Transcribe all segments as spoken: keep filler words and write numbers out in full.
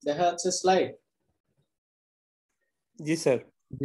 দেখা যাচ্ছে স্লাইড? জি স্যার।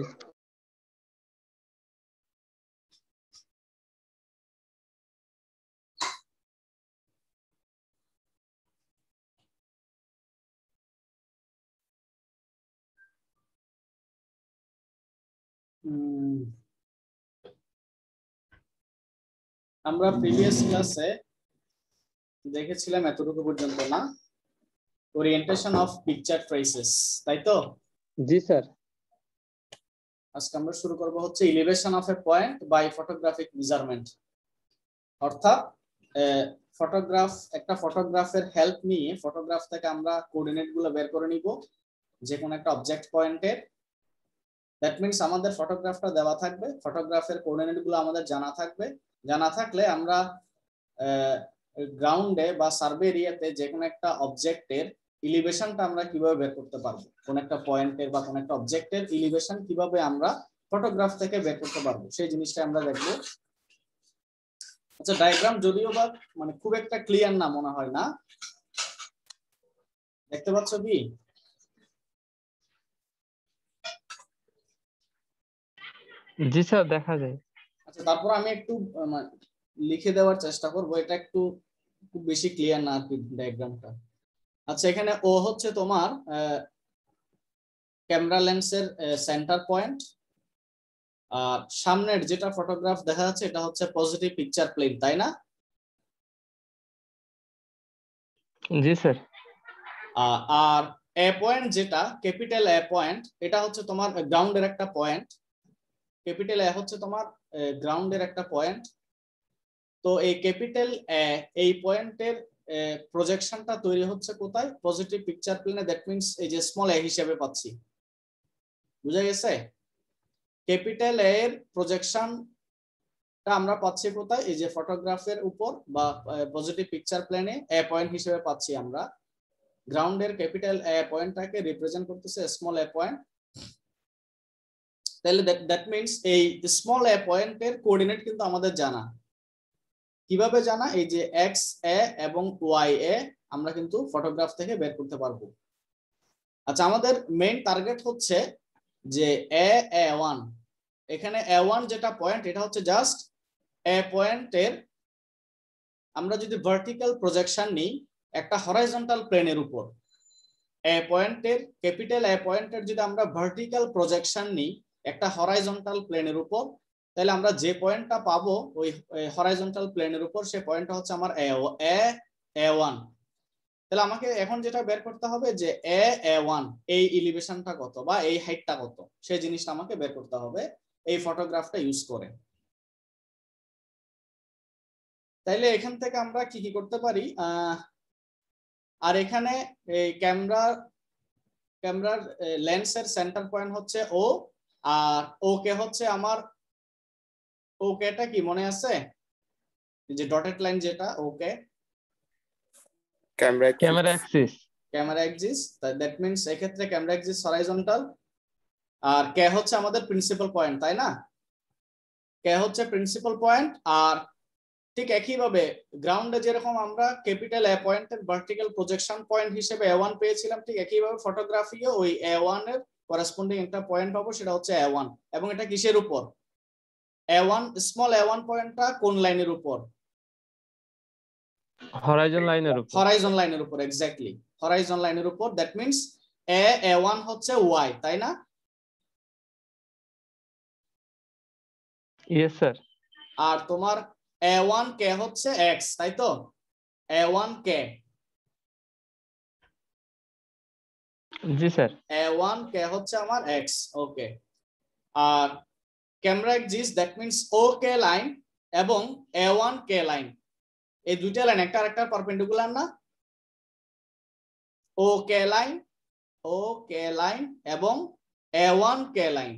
আমরা প্রিভিয়াস ক্লাসে দেখেছিলাম এতটুকু পর্যন্ত না, ওরিয়েন্টেশন অফ পিকচার ট্রেসেস, তাই তো? জি স্যার। আজকে আমরা শুরু করব হচ্ছে elevation of A point by photographic measurement. অর্থাৎ ফটোগ্রাফ একটা ফটোগ্রাফের হেল্প নিয়ে ফটোগ্রাফ থেকে আমরা কোঅর্ডিনেট গুলো বের করে নিব যে কোনো একটা অবজেক্ট পয়েন্টের। দ্যাট মিন্স আমাদের ফটোগ্রাফটা দেওয়া থাকবে, ফটোগ্রাফের কোঅর্ডিনেট গুলো আমাদের জানা থাকবে। জানা থাকলে আমরা গ্রাউন্ডে বা সার্ভে এরিয়াতে যে কোনো একটা অবজেক্টের এলিভেশনটা আমরা কিভাবে বের করতে পারবো, কোন একটা পয়েন্টের বা কোন একটা অবজেক্টের এলিভেশন কিভাবে আমরা ফটোগ্রাফ থেকে বের করতে পারবো সেই জিনিসটা আমরা দেখবো। আচ্ছা, ডায়াগ্রাম যদিও বা মানে খুব একটা ক্লিয়ার না মনে হয় না, দেখতে পাচ্ছ কি? জি স্যার, দেখা যায়। আচ্ছা, তারপর আমি একটু লিখে দেওয়ার চেষ্টা করব, এটা একটু খুব বেশি ক্লিয়ার না আর কি ডায়াগ্রামটা। আচ্ছা, এখানে ও হচ্ছে তোমার ক্যামেরা লেন্সের সেন্টার পয়েন্ট, আর সামনের যেটা ফটোগ্রাফ দেখা যাচ্ছে এটা হচ্ছে পজিটিভ পিকচার প্লেন, তাই না? জি স্যার। আর এ পয়েন্ট যেটা ক্যাপিটাল এ পয়েন্ট, এটা হচ্ছে তোমার গ্রাউন্ডের একটা পয়েন্ট। ক্যাপিটাল এ হচ্ছে তোমার গ্রাউন্ডের একটা পয়েন্ট। তো এই ক্যাপিটাল এ এই পয়েন্টের প্রজেকশনটা তৈরি হচ্ছে কোথায়? পজিটিভ পিকচার প্লেনে। দ্যাট মিন্স এই যে স্মল এ হিসেবে পাচ্ছি, বুঝা গেছে? ক্যাপিটাল এ এর প্রজেকশনটা আমরা পাচ্ছি কোথায়? এই যে ফটোগ্রাফের উপর বা পজিটিভ পিকচার প্লেনে এ পয়েন্ট হিসেবে পাচ্ছি আমরা। গ্রাউন্ডের ক্যাপিটাল এ পয়েন্টটাকে রিপ্রেজেন্ট করতেছে স্মল এ পয়েন্ট। তাহলে দ্যাট মিন্স এই স্মল এ পয়েন্টের কোঅর্ডিনেট কিন্তু আমাদের জানা। কিভাবে জানা? এই যে এক্স এ এবং ওয়াই এ আমরা কিন্তু ফটোগ্রাফ থেকে বের করতে পারবো। আচ্ছা, আমাদের মেইন টার্গেট হচ্ছে যে এ এ ওয়ান, এখানে এ ওয়ান যেটা পয়েন্ট এটা হচ্ছে জাস্ট এ পয়েন্টের আমরা যদি ভার্টিক্যাল প্রজেকশন নিই একটা হরাইজন্টাল প্লেনের উপর, এ পয়েন্টের ক্যাপিটাল এ পয়েন্টের যদি আমরা ভার্টিক্যাল প্রজেকশন নিই একটা হরাইজন্টাল প্লেনের উপর, তাহলে আমরা যে পয়েন্টটা পাবো ওই হরাইজন্টাল প্লেনের উপর সে পয়েন্টটা হচ্ছে আমার এ এ ওয়ান। তাহলে আমাকে এখন যেটা বের করতে হবে যে এ এ ওয়ান এই এলিভেশনটা কত বা এই হাইটটা কত, সেই জিনিসটা আমাকে বের করতে হবে এই ফটোগ্রাফটা ইউজ করে। তাইলে এখান থেকে আমরা কি কি করতে পারি? আর এখানে এই ক্যামেরা ক্যামেরার লেন্সের সেন্টার পয়েন্ট হচ্ছে ও, আর ওকে হচ্ছে আমার ওকেটা কি মনে আছে? যে ডটেড লাইন যেটা okay camera camera axis. Camera axis, that means এই ক্ষেত্রে ক্যামেরা অ্যাক্সিস হরাইজন্টাল। আর কে হচ্ছে আমাদের প্রিন্সিপাল পয়েন্ট, তাই না? কে হচ্ছে প্রিন্সিপাল পয়েন্ট। আর ঠিক একইভাবে গ্রাউন্ডে যেরকম আমরা ক্যাপিটাল এ পয়েন্টের ভার্টিক্যাল প্রজেকশন পয়েন্ট হিসেবে এ ওয়ান পেয়েছিলাম, ঠিক একইভাবে ফটোগ্রাফিও ওই এ ওয়ান এর করেসপন্ডিং একটা পয়েন্ট পাবো, সেটা হচ্ছে এ ওয়ান। এবং এটা কিসের উপর? A one small A one পয়েন্টটা কোন লাইনের উপর? হরাইজন লাইনের উপর। হরাইজন লাইনের উপর, এক্স্যাক্টলি হরাইজন লাইনের উপর। That means A A one হচ্ছে ওয়াই, তাই না? Yes sir. আর তোমার এ ওয়ান কে হচ্ছে এক্স, তাই তো? এ ওয়ান কে। জি স্যার। এ ওয়ান কে হচ্ছে আমার এক্স, ওকে। আর camera axis that means O K line এবং এ ওয়ান কে লাইন, এই দুইটা লাইন একটা আরেকটা পারপেন্ডিকুলার না? ও কে লাইন ও কে লাইন এবং এ ওয়ান কে লাইন,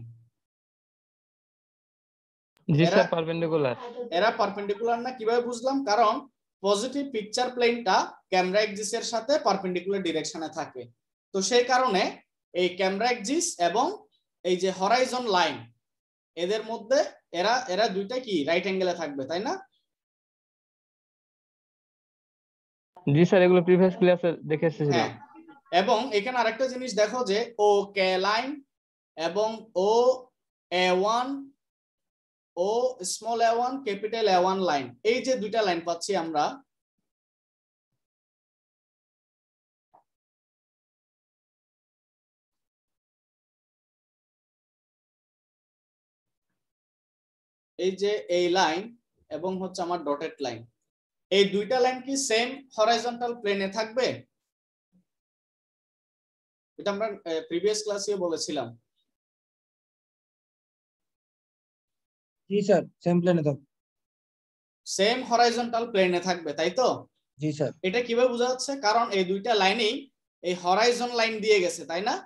জি স্যার, পারপেন্ডিকুলার। এরা পারপেন্ডিকুলার না? কিভাবে বুঝলাম? কারণ পজিটিভ পিকচার প্লেনটা ক্যামেরা অ্যাক্সিস এর সাথে পারপেন্ডিকুলার ডিরেকশনে থাকে। তো সেই কারণে এই ক্যামেরা অ্যাক্সিস এবং এই যে হরাইজন লাইন এদের মধ্যে এরা এরা দুইটা কি রাইট অ্যাঙ্গেলে থাকবে, তাই না? জি স্যার, এগুলো প্রিভিয়াস ক্লাসে দেখে এসেছিলাম। হ্যাঁ, এবং এখানে আরেকটা জিনিস দেখো যে ও কে লাইন এবং O A one O small A one capital A one line, এই যে দুইটা লাইন পাচ্ছি আমরা, এই যে এই লাইন এবং হচ্ছে আমার ডটেড লাইন, এই দুইটা লাইন কি সেম হরাইজন্টাল প্লেনে থাকবে? এটা আমরা প্রিভিয়াস ক্লাসে বলেছিলাম। জি স্যার, সেম প্লেনে থাকবে। সেম হরাইজন্টাল প্লেনে থাকবে, তাই তো? জি স্যার। এটা কিভাবে বোঝা যাচ্ছে? কারণ এই দুইটা লাইনেই এই হরাইজন লাইন দিয়ে গেছে, তাই না?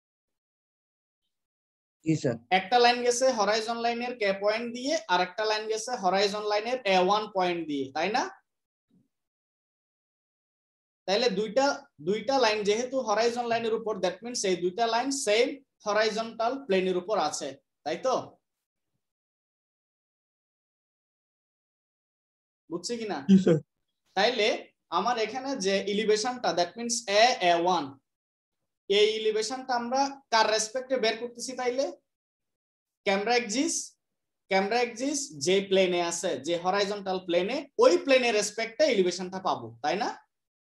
জি স্যার। একটা লাইন গেছে হরাইজন লাইনের কে পয়েন্ট দিয়ে, আর একটা লাইন গেছে হরাইজন লাইনের এ ওয়ান পয়েন্ট দিয়ে, তাই না? তাহলে দুইটা দুইটা লাইন যেহেতু হরাইজন লাইনের উপর, দ্যাট মিন্স এই দুইটা লাইন সেম হরাইজন্টাল প্লেনের উপর আছে, তাই তো? বুঝছি কিনা? জি স্যার। তাইলে আমার এখানে যে এলিভেশনটা, that means A A one, এই এলিভেশনটা আমরা কার রেসপেক্টে বের করতেছি? তাইলে ক্যামেরা এক্সিস ক্যামেরা এক্সিস যে প্লেনে আছে, যে হরাইজন্টাল প্লেনে, ওই প্লেনের রেসপেক্টে এলিভেশনটা পাবো, তাই না?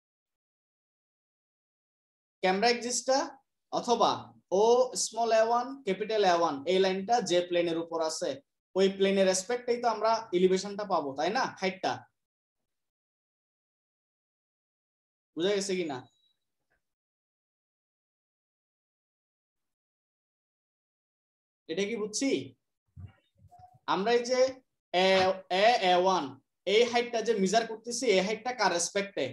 ক্যামেরা এক্সিসটা অথবা ও small A one capital A one, এই লাইনটা যে প্লেনের উপর আছে ওই প্লেনের রেসপেক্টেই তো আমরা এলিভেশনটা পাবো, তাই না? হাইটটা বুঝা গেছে কিনা? এটা কি বুঝছি? আমরা এই যে এ এ ওয়ান এই হাইটটা যে মেজার করতেছি, এই হাইটটা কার রেসপেক্টে?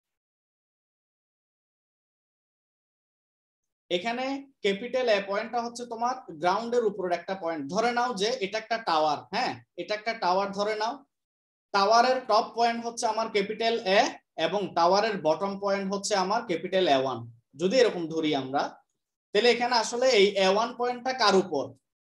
এখানে ক্যাপিটাল এ পয়েন্টটা হচ্ছে তোমার গ্রাউন্ডের উপরের একটা পয়েন্ট। ধরে নাও যে এটা একটা টাওয়ার, হ্যাঁ এটা একটা টাওয়ার ধরে নাও। টাওয়ারের টপ পয়েন্ট হচ্ছে আমার ক্যাপিটাল এ এবং টাওয়ারের বটম পয়েন্ট হচ্ছে আমার ক্যাপিটাল এ ওয়ান। যদি এরকম ধরি আমরা, তাহলে এখানে আসলে এই এ ওয়ান পয়েন্টটা কার উপর?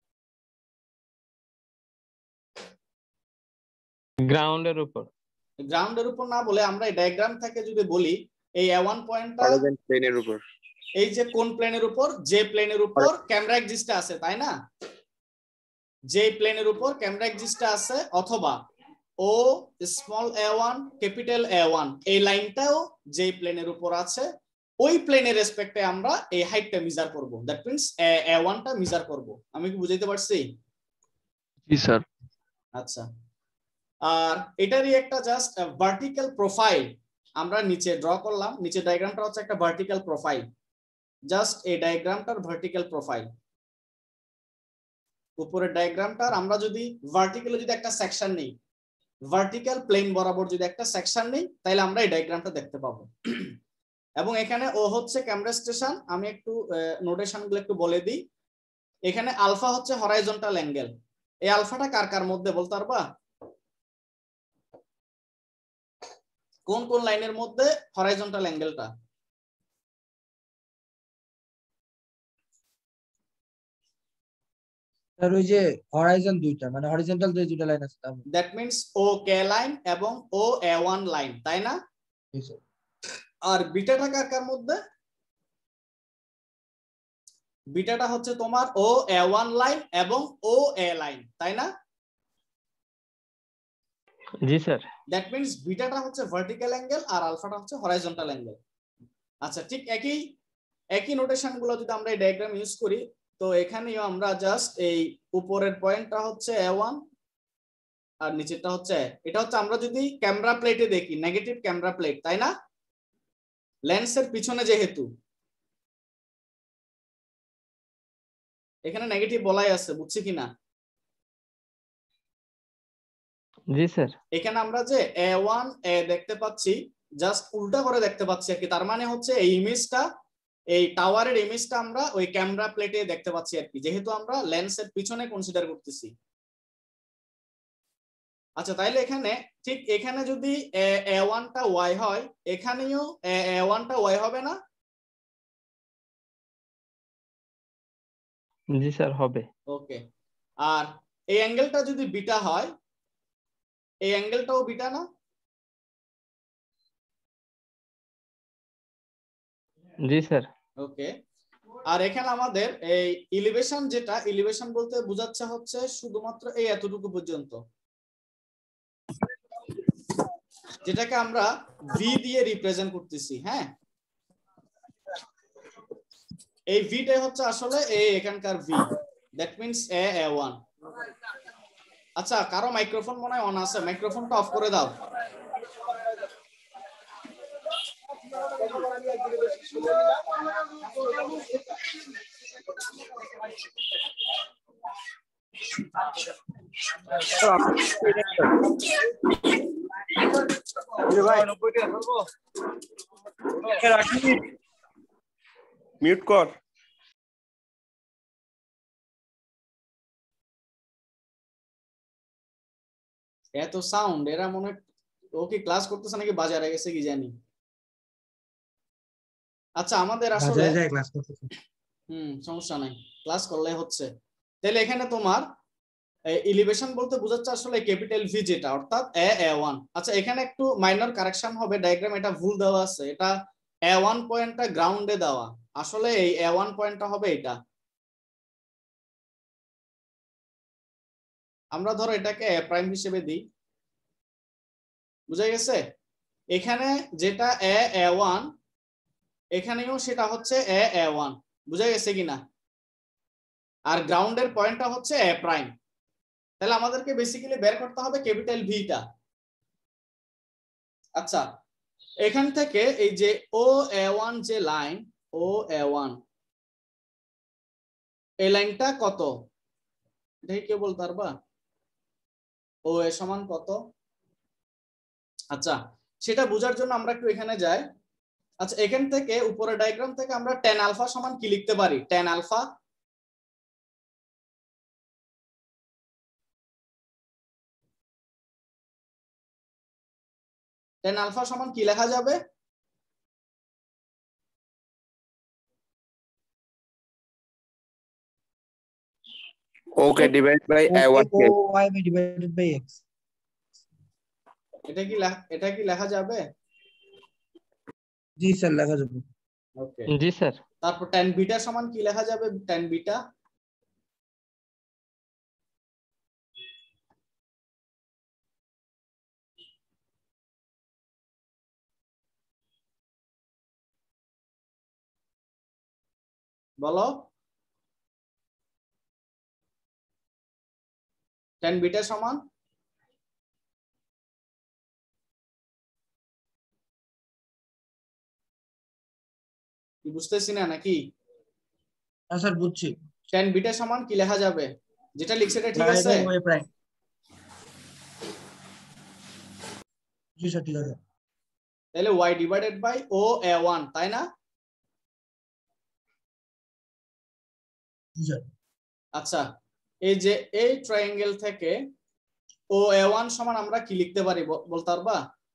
গ্রাউন্ডের উপর। গ্রাউন্ডের উপর না বলে আমরা এই ডায়াগ্রাম থেকে যদি বলি, এই এ ওয়ান পয়েন্টটা প্লেনের উপর, এই যে কোন প্লেনের উপর? যে প্লেনের উপর ক্যামেরা এক্সিস্টটা আছে, তাই না? যে প্লেনের উপর ক্যামেরা এক্সিস্টটা আছে, অথবা ও small A one capital A one, এই লাইনটাও যে প্লেনের উপর আছে, ওই প্লেনের রেসপেক্টে আমরা এই হাইটটা মেজার করব। দ্যাট মিন্স এ ওয়ানটা মেজার করব। আমি কি বুঝাইতে পারছি? জি স্যার। আচ্ছা, আর এটারই একটা জাস্ট ভার্টিক্যাল প্রোফাইল আমরা নিচে ড্র করলাম। নিচে ডায়াগ্রামটা হচ্ছে একটা ভার্টিক্যাল প্রোফাইল, জাস্ট এই ডায়াগ্রামটার ভার্টিক্যাল প্রোফাইল। উপরের ডায়াগ্রামটার আমরা যদি ভার্টিক্যালে যদি একটা সেকশন নেই, ভার্টিক্যাল প্লেন বরাবর যদি একটা সেকশন নেই, তাহলে আমরা এই ডায়াগ্রামটা দেখতে পাবো। এবং এখানে ও হচ্ছে ক্যামেরা স্টেশন। আমি একটু নোটেশন গুলো একটু বলে দিই। এখানে আলফা হচ্ছে হরাইজন্টাল অ্যাঙ্গেল। এই আলফাটা কার কার মধ্যে বলতে পারবা? কোন কোন লাইনের মধ্যে হরাইজন্টাল অ্যাঙ্গেলটা? স্যার ওই যে হরাইজন দুইটা, মানে হরিজন্টাল যে দুইটা লাইন আছে তার মধ্যে। That means O K line এবং ও এ ওয়ান লাইন, তাই না? জি স্যার। আর বিটাটা কার কার মধ্যে? বিটাটা হচ্ছে তোমার ও এ ওয়ান লাইন এবং ও এ লাইন, তাই না? জি স্যার। দ্যাট মিন্স বিটাটা হচ্ছে ভার্টিক্যাল অ্যাঙ্গেল আর আলফাটা হচ্ছে হরাইজন্টাল অ্যাঙ্গেল। আচ্ছা, ঠিক একই একই নোটেশন গুলো যদি আমরা এই ডায়াগ্রাম ইউজ করি, তো এখানেও আমরা জাস্ট এই উপরের পয়েন্টটা হচ্ছে এ ওয়ান আর নিচেরটা হচ্ছে, এটা হচ্ছে আমরা যদি ক্যামেরা প্লেটে দেখি, নেগেটিভ ক্যামেরা প্লেট, তাই না? লেন্সের পিছনে যেহেতু এখানে নেগেটিভ বলাই আছে, বুঝছি কিনা? জি স্যার। এখানে আমরা যে এ ওয়ান এ দেখতে পাচ্ছি, জাস্ট উল্টা করে দেখতে পাচ্ছি আর কি। তার মানে হচ্ছে এই ইমেজটা, এই টাওয়ারের ইমেজটা আমরা ওই ক্যামেরা প্লেটে দেখতে পাচ্ছি আর কি, যেহেতু আমরা লেন্সের পিছনে কনসিডার করতেছি। আচ্ছা, তাইলে এখানে ঠিক এখানে যদি এ ওয়ানটা ওয়াই হয়, এখানেও এ ওয়ানটা ওয়াই হবে না? জি স্যার, হবে। ওকে। আর এই অ্যাঙ্গেলটা যদি বিটা হয়, এই অ্যাঙ্গেলটাও বিটা না? জি স্যার। ওকে, আর এখানে আমাদের এই এলিভেশন, যেটা এলিভেশন বলতে বোঝাচ্ছে হচ্ছে শুধুমাত্র এই এতটুকু পর্যন্ত, যেটাকে আমরা ভি দিয়ে রিপ্রেজেন্ট করতেছি। হ্যাঁ, এই ভিটাই হচ্ছে আসলে এই এখানকার V, that means A A one. আচ্ছা, কারো মাইক্রোফোন মনে হয় অন আছে, মাইক্রোফোনটা অফ করে দাও। মিউট কর। এত সাউন্ড, এরা মনে ও কি ক্লাস করতেছে নাকি বাজারে গেছে কি জানি। আচ্ছা, আমাদের আসলে বাজারে যায় ক্লাস করতেছে। হুম, সমস্যা নাই, ক্লাস করলে হচ্ছে। তাহলে এখানে তোমার এলিভেশন বলতে বোঝাচ্ছে আসলে ক্যাপিটাল ভি, যেটা অর্থাৎ এ এ ওয়ান। আচ্ছা, এখানে একটু মাইনর কারেকশন হবে, ডায়াগ্রাম এটা ভুল দেওয়া আছে, এটা এ ওয়ান পয়েন্টটা গ্রাউন্ডে দেওয়া, আসলে এই এ ওয়ান পয়েন্টটা হবে এটা। আমরা ধরো এটাকে এ প্রাইম হিসেবে দিই, বুঝা গেছে? এখানে যেটা এ এ ওয়ান, এখানেও সেটা হচ্ছে এ এ ওয়ান, বুঝা গেছে কিনা? আর গ্রাউন্ডের পয়েন্টটা হচ্ছে এ প্রাইম। তাহলে আমাদেরকে বেসিক্যালি বের করতে হবে ক্যাপিটাল ভিটা। আচ্ছা, এখান থেকে এই যে ও এ ওয়ান যে লাইন, ও এ ওয়ান, এই লাইনটা কত, এটাকে কে বলতে পারবা? ও এ সমান কত? আচ্ছা, সেটা বোঝার জন্য আমরা একটু এখানে যাই। আচ্ছা, এখান থেকে উপরে ডায়াগ্রাম থেকে আমরা টেন আলফা সমান কি লিখতে পারি? টেন আলফা টেন আলফা সমান কি লেখা যাবে? Okay divide by A one O y divided by x. এটা কি এটা কি লেখা যাবে? জি স্যার, লেখা যাবে। ওকে, জি স্যার। তারপর টেন বিটা সমান কি লেখা যাবে? টেন বিটা বলো, টেন বিটা সমান কি? বুঝতেছি না নাকি? হ্যাঁ স্যার, বুঝছি। টেন বিটা সমান কি লেখা যাবে? যেটা লিখছে এটা ঠিক y আছে? By y prime. জি স্যার, ঠিক আছে। তাহলে y divided by O A one, তাই না? জি স্যার। আচ্ছা, এই যে এই ট্রায়াঙ্গেল থেকে ও এ ওয়ান সমান আমরা কি লিখতে পারি বলতে পারবা?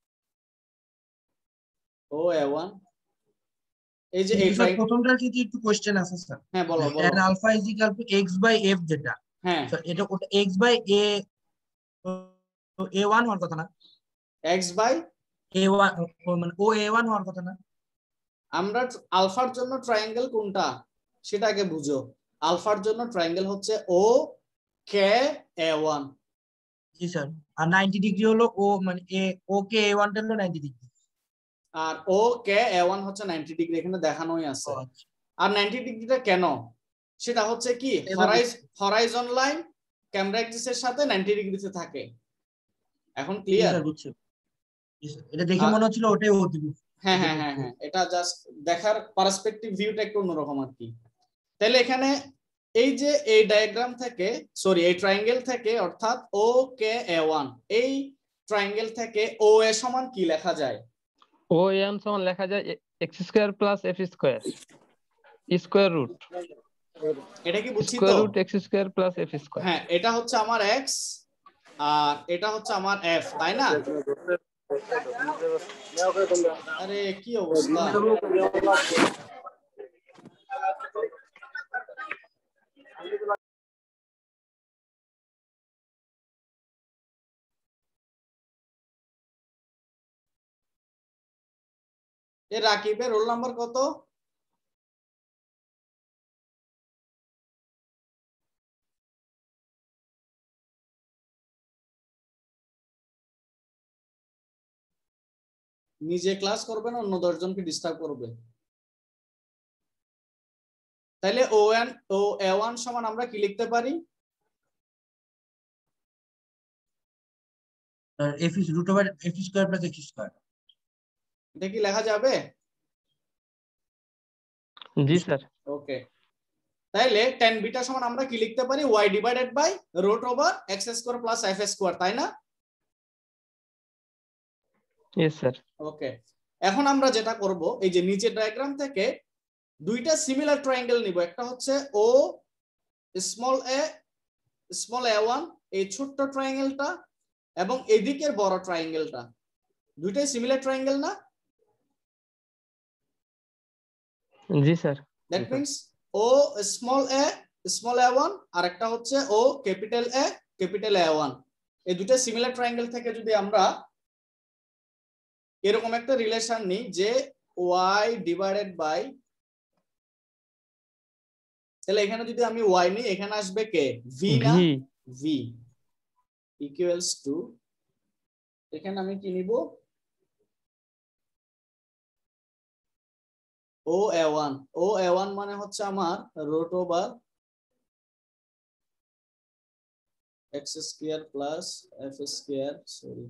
ও এ ওয়ান, এই যে এই স্যার প্রথমটার যদি একটু কোশ্চেন আছে স্যার। হ্যাঁ, বলো বলো। tan alpha is equal to x by f, যেটা হ্যাঁ, স্যার এটা ওটা x বাই a, তো a ওয়ান হওয়ার কথা না? x বাই a ওয়ান মানে ও a ওয়ান হওয়ার কথা না? আমরা আলফার জন্য ট্রায়াঙ্গেল কোনটা সেটাকে বুঝো। আলফার জন্য ট্রায়াঙ্গেল হচ্ছে ও কে এ ওয়ান। জি স্যার। আর নাইনটি ডিগ্রি হলো ও মানে এ ও কে এ ওয়ান টা হলো নাইনটি ডিগ্রি। আর ও কে এ ওয়ান হচ্ছে নাইনটি ডিগ্রি, এখানে দেখানোই আছে। আচ্ছা। আর নাইনটি ডিগ্রিটা কেন? সেটা হচ্ছে কি হরাইজন লাইন ক্যামেরা অ্যাক্সিস এর সাথে নাইনটি ডিগ্রিতে থাকে। এখন ক্লিয়ার? বুঝছি। এটা দেখে মনে হচ্ছিল ওটাই হতে। হ্যাঁ হ্যাঁ হ্যাঁ হ্যাঁ, এটা জাস্ট দেখার পার্সপেক্টিভ ভিউটা একটু অন্যরকম আর কি। তাহলে এখানে এই যে এই ডায়াগ্রাম থেকে, সরি এই ট্রায়াঙ্গেল থেকে, অর্থাৎ ও কে এ ওয়ান, এই ট্রায়াঙ্গেল থেকে ও এ সমান কি লেখা যায়? ও এম সমান লেখা যায় x square plus f square square root. এটা কি বুঝছি তো? Square root x square plus f square. হ্যাঁ, এটা হচ্ছে আমার এক্স আর এটা হচ্ছে আমার এফ, তাই না? আরে কি অবস্থা! এ রাকিবের রোল নাম্বার কত? নিজে ক্লাস করবে না অন্য দশ জনকে ডিস্টার্ব করবে। তাহলে O N O A one সমান আমরা কি লিখতে পারি? F is root over f square plus x square. এটা কি লেখা যাবে? জি স্যার। ওকে, তাইলে tan বিটা সমান আমরা কি লিখতে পারি? y divided by root over x square plus f square, তাই না? Yes sir. ওকে, এখন আমরা যেটা করব, এই যে নিচে ডায়াগ্রাম থেকে দুইটা সিমিলার ট্রায়াঙ্গেল নিব। একটা হচ্ছে O small A small A one, এই ছোট্ট ট্রায়াঙ্গেলটা, এবং এদিকের বড় ট্রায়াঙ্গেলটা। দুইটাই সিমিলার ট্রায়াঙ্গেল না? জি sir. That means O small A small A one আর একটা হচ্ছে O capital A capital A one. এই দুটো সিমিলার ট্রায়াঙ্গেল থেকে যদি আমরা এরকম একটা রিলেশন নিই যে y ডিভাইডেড বাই, তাহলে এখানে যদি আমি y নিই এখানে আসবে কে? v না? v ইকুয়ালস টু, এখানে আমি কি নিব? ও A one. O A one মানে হচ্ছে আমার root over x square plus f square, sorry,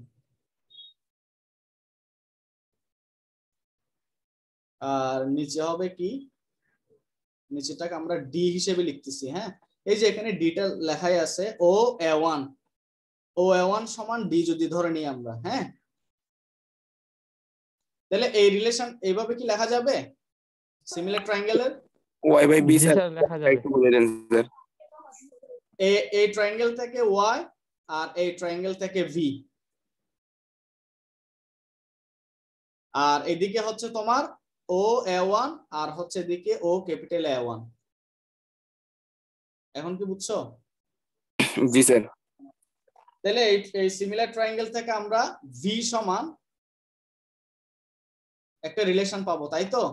আর নিচে হবে কি? নিচেটাকে আমরা ডি হিসেবে লিখতেছি। হ্যাঁ, এই যে এখানে ডিটা লেখাই আছে O A one. O A one সমান ডি যদি ধরে নিই আমরা, হ্যাঁ, তাহলে এই রিলেশন এইভাবে কি লেখা যাবে সিমিলার ট্রায়াঙ্গেলের? y by b জি স্যার স্যার লেখা যাবে। একটু বলে দেন স্যার। এই এই ট্রায়াঙ্গেল থেকে y আর এই ট্রায়াঙ্গেল থেকে v, আর এদিকে হচ্ছে তোমার ও এ ওয়ান আর হচ্ছে এদিকে ও ক্যাপিটাল এ ওয়ান। এখন কি বুঝছো? জি স্যার। তাহলে এই এই সিমিলার ট্রায়াঙ্গেল থেকে আমরা v সমান একটা রিলেশন পাবো, তাই তো?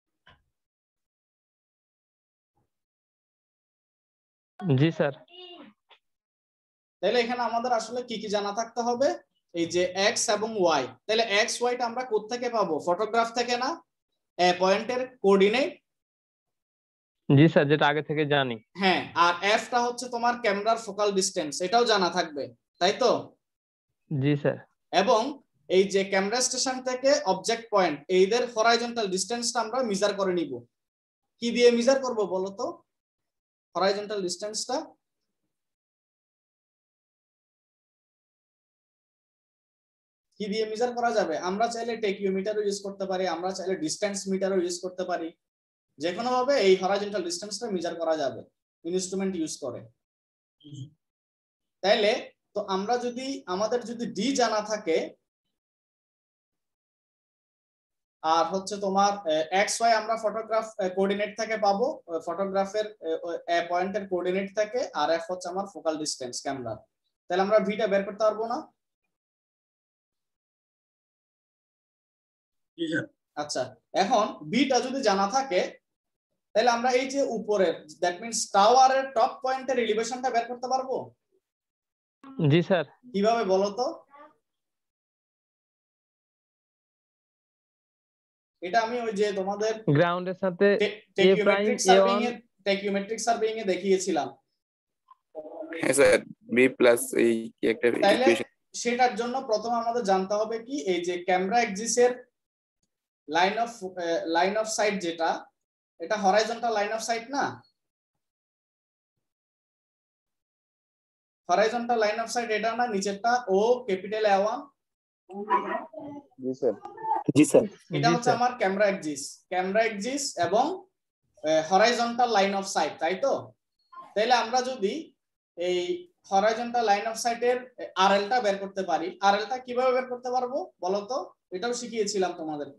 জি স্যার। তাহলে এখানে আমাদের আসলে কি কি জানা থাকতে হবে? এই যে x এবং y, তাহলে x y টা আমরা কোথা থেকে পাবো? ফটোগ্রাফ থেকে না? এ পয়েন্টের কোঅর্ডিনেট। জি স্যার, যেটা আগে থেকে জানি। হ্যাঁ, আর f টা হচ্ছে তোমার ক্যামেরার ফোকাল ডিসটেন্স, এটাও জানা থাকবে, তাই তো? জি স্যার। এবং এই যে ক্যামেরা স্টেশন থেকে অবজেক্ট পয়েন্ট, এইদের হরাইজন্টাল ডিসটেন্সটা আমরা মেজার করে নিব। কি দিয়ে মেজার করব বলো তো হরাইজন্টাল ডিসটেন্সটা? কি দিয়ে মেজার করা যাবে? আমরা চাইলে টেকিওমিটারও ইউজ করতে পারি, আমরা চাইলে ডিসটেন্স মিটারও ইউজ করতে পারি। যে কোনো ভাবে এই হরাইজন্টাল ডিসটেন্সটা মেজার করা যাবে ইনস্ট্রুমেন্ট ইউজ করে। তাইলে তো আমরা যদি আমাদের যদি ডি জানা থাকে আর হচ্ছে তোমার এক্স ওয়াই আমরা ফটোগ্রাফ কোঅর্ডিনেট থেকে পাবো, ফটোগ্রাফের পয়েন্টের কোঅর্ডিনেট থেকে, আর এফ হচ্ছে আমার ফোকাল ডিসটেন্স ক্যামেরা, তাহলে আমরা ভিটা বের করতে পারবো না? আচ্ছা, এখন বিটা যদি জানা থাকে তাহলে আমরা এই যে উপরের দ্যাট মিন্স টাওয়ারের টপ পয়েন্টের এলিভেশনটা বের করতে পারবো। জি স্যার। কিভাবে বলো তো? এটা আমি ওই যে তোমাদের গ্রাউন্ডের সাথে এ প্রাইম সার্ভিং এ টেকিওমেট্রিক সার্ভিং এ দেখিয়েছিলাম। হ্যাঁ স্যার, b প্লাস এই কি একটা ইকুয়েশন। সেটার জন্য প্রথমে আমাদের জানতে হবে কি, এই যে ক্যামেরা এক্সিসের line of line of sight যেটা, এটা হরাইজন্টাল লাইন অফ সাইট না? হরাইজন্টাল লাইন অফ সাইট এটা না? নিচেরটা ও ক্যাপিটাল এ ওয়ান। জি স্যার। জি স্যার। এটা হচ্ছে আমার ক্যামেরা এক্সিস, ক্যামেরা এক্সিস এবং হরাইজন্টাল লাইন অফ সাইট, তাই তো? তাহলে আমরা যদি এই হরাইজন্টাল লাইন অফ সাইটের আরএলটা বের করতে পারি, আরএলটা কিভাবে বের করতে পারবো বলো তো? এটাও শিখিয়েছিলাম তোমাদেরকে।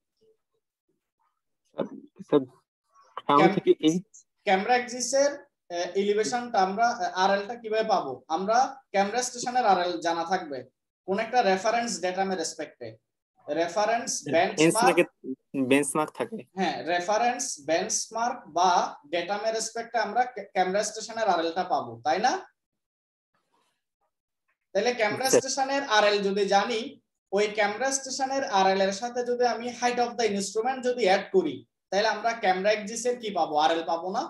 ক্যামেরা এক্সিসের এলিভেশনটা আমরা আরএলটা কিভাবে পাবো? আমরা ক্যামেরা স্টেশনের আরএল জানা থাকবে কোন একটা রেফারেন্স ডেটামে রেসপেক্টে, রেফারেন্স বেঞ্চমার্ক বেঞ্চমার্ক থাকে। হ্যাঁ, রেফারেন্স বেঞ্চমার্ক বা ডেটামে রেসপেক্টে আমরা ক্যামেরা স্টেশনের আরএলটা পাবো, তাই না? তাহলে ক্যামেরা স্টেশনের আরএল যদি জানি ওই ক্যামেরা স্টেশনের আরএল এর সাথে যদি আমি হাইট অফ দা ইনস্ট্রুমেন্ট যদি অ্যাড করি তাহলে আমরা ক্যামেরা এক্সিস এর কি পাবো, আরএল পাবো না?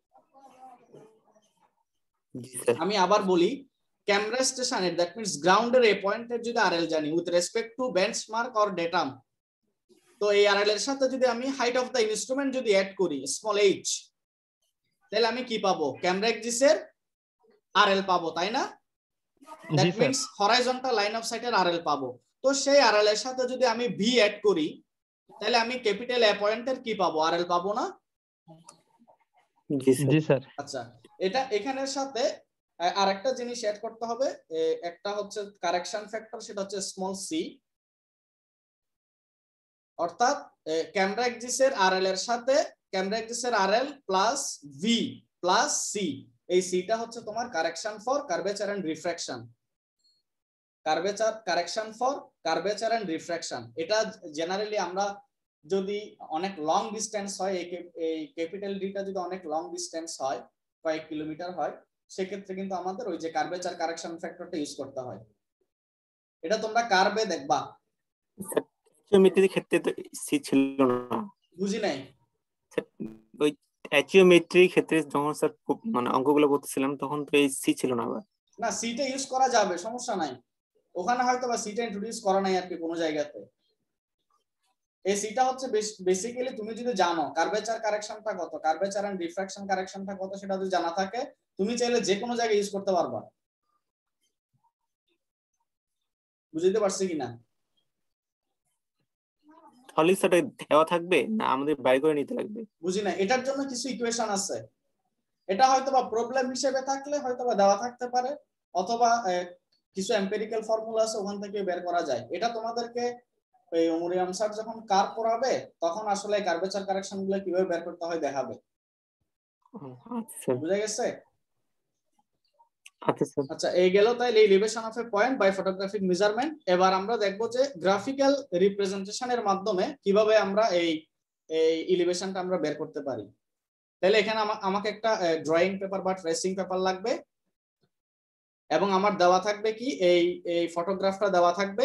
জি স্যার। আমি আবার বলি, ক্যামেরা স্টেশনের দ্যাট মিন্স গ্রাউন্ডের এ পয়েন্টের যদি আরএল জানি with respect to benchmark or datum, তো এই আরএল এর সাথে যদি আমি হাইট অফ দা ইনস্ট্রুমেন্ট যদি অ্যাড করি স্মল এইচ, তাহলে আমি কি পাবো, ক্যামেরা এক্সিস এর আরএল পাবো, তাই না? That means horizontal line of সাইটের আরএল পাবো। তো সেই আরএল এর সাথে যদি আমি ভি অ্যাড করি তাহলে আমি ক্যাপিটাল এ পয়েন্টের কি পাবো, আরএল পাবো না? জি স্যার। আচ্ছা, এটা এখানের সাথে আরেকটা জিনিস অ্যাড করতে হবে, একটা হচ্ছে কারেকশন ফ্যাক্টর, সেটা হচ্ছে স্মল সি, অর্থাৎ ক্যামেরা এক্সিস এর আরএল এর সাথে ক্যামেরা এক্সিস এর RL plus V plus C, এই সিটা হচ্ছে তোমার correction for curvature and refraction. Curvature correction for curvature and refraction, এটা জেনারেলি আমরা যদি অনেক লং ডিসটেন্স হয়, এই ক্যাপিটাল ডিটা যদি অনেক লং ডিসটেন্স হয়, কয়েক কিলোমিটার হয়, সেক্ষেত্রে কিন্তু আমাদের ওই যে কার্ভেচার কারেকশন ফ্যাক্টরটা ইউজ করতে হয়। এটা তোমরা কার্ভে দেখবা। জিওমেট্রির ক্ষেত্রে তো সি ছিল না। বুঝি নাই। ওই জিওমেট্রির ক্ষেত্রে যখন স্যার মানে অঙ্কগুলো করতেছিলাম তখন তো এই সি ছিল না। আবার না, সিটা ইউজ করা যাবে, সমস্যা নাই, ওখানে হয়তো বা সিটা ইন্ট্রোডিউস করা নাই আর কি কোনো জায়গাতে। এই সিটা হচ্ছে বেসিক্যালি তুমি যদি জানো কার্ভেচার কারেকশনটা কত, কার্ভেচার এন্ড রিফ্র্যাকশন কারেকশনটা কত, সেটা যদি জানা থাকে তুমি চাইলে যে কোনো জায়গায় ইউজ করতে পারবা। বুঝতে পারছি কিনা? তাহলে সেটা দেওয়া থাকবে না আমাদের বাইরে করে নিতে লাগবে? বুঝি না, এটার জন্য কিছু ইকুয়েশন আছে, এটা হয়তো বা প্রবলেম হিসেবে থাকলে হয়তো বা দেওয়া থাকতে পারে, অথবা কিছু এম্পিরিক্যাল ফর্মুলা আছে ওখান থেকে বের করা যায়। এটা তোমাদেরকে এই অমরিয়াম স্যার যখন কার পড়াবে তখন আসলে কার্ভেচার কারেকশন গুলো কিভাবে বের করতে হয় দেখাবে। আচ্ছা বুঝা গেছে? আচ্ছা স্যার। আচ্ছা, এই গেল তাইলে elevation of A point by photographic measurement. এবার আমরা দেখব যে গ্রাফিক্যাল রিপ্রেজেন্টেশনের মাধ্যমে কিভাবে আমরা এই এই এলিভেশনটা আমরা বের করতে পারি। তাহলে এখানে আমাকে একটা ড্রয়িং পেপার বা ট্রেসিং পেপার লাগবে, এবং আমার দেওয়া থাকবে কি এই এই ফটোগ্রাফটা দেওয়া থাকবে।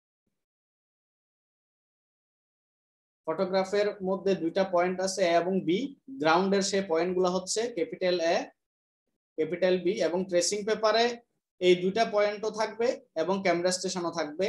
ফটোগ্রাফের মধ্যে দুইটা পয়েন্ট আছে এ এবং বি, গ্রাউন্ডের সেই পয়েন্টগুলো হচ্ছে ক্যাপিটাল এ ক্যাপিটাল বি, এবং ট্রেসিং পেপারে এই দুইটা পয়েন্টও থাকবে এবং ক্যামেরা স্টেশনও থাকবে।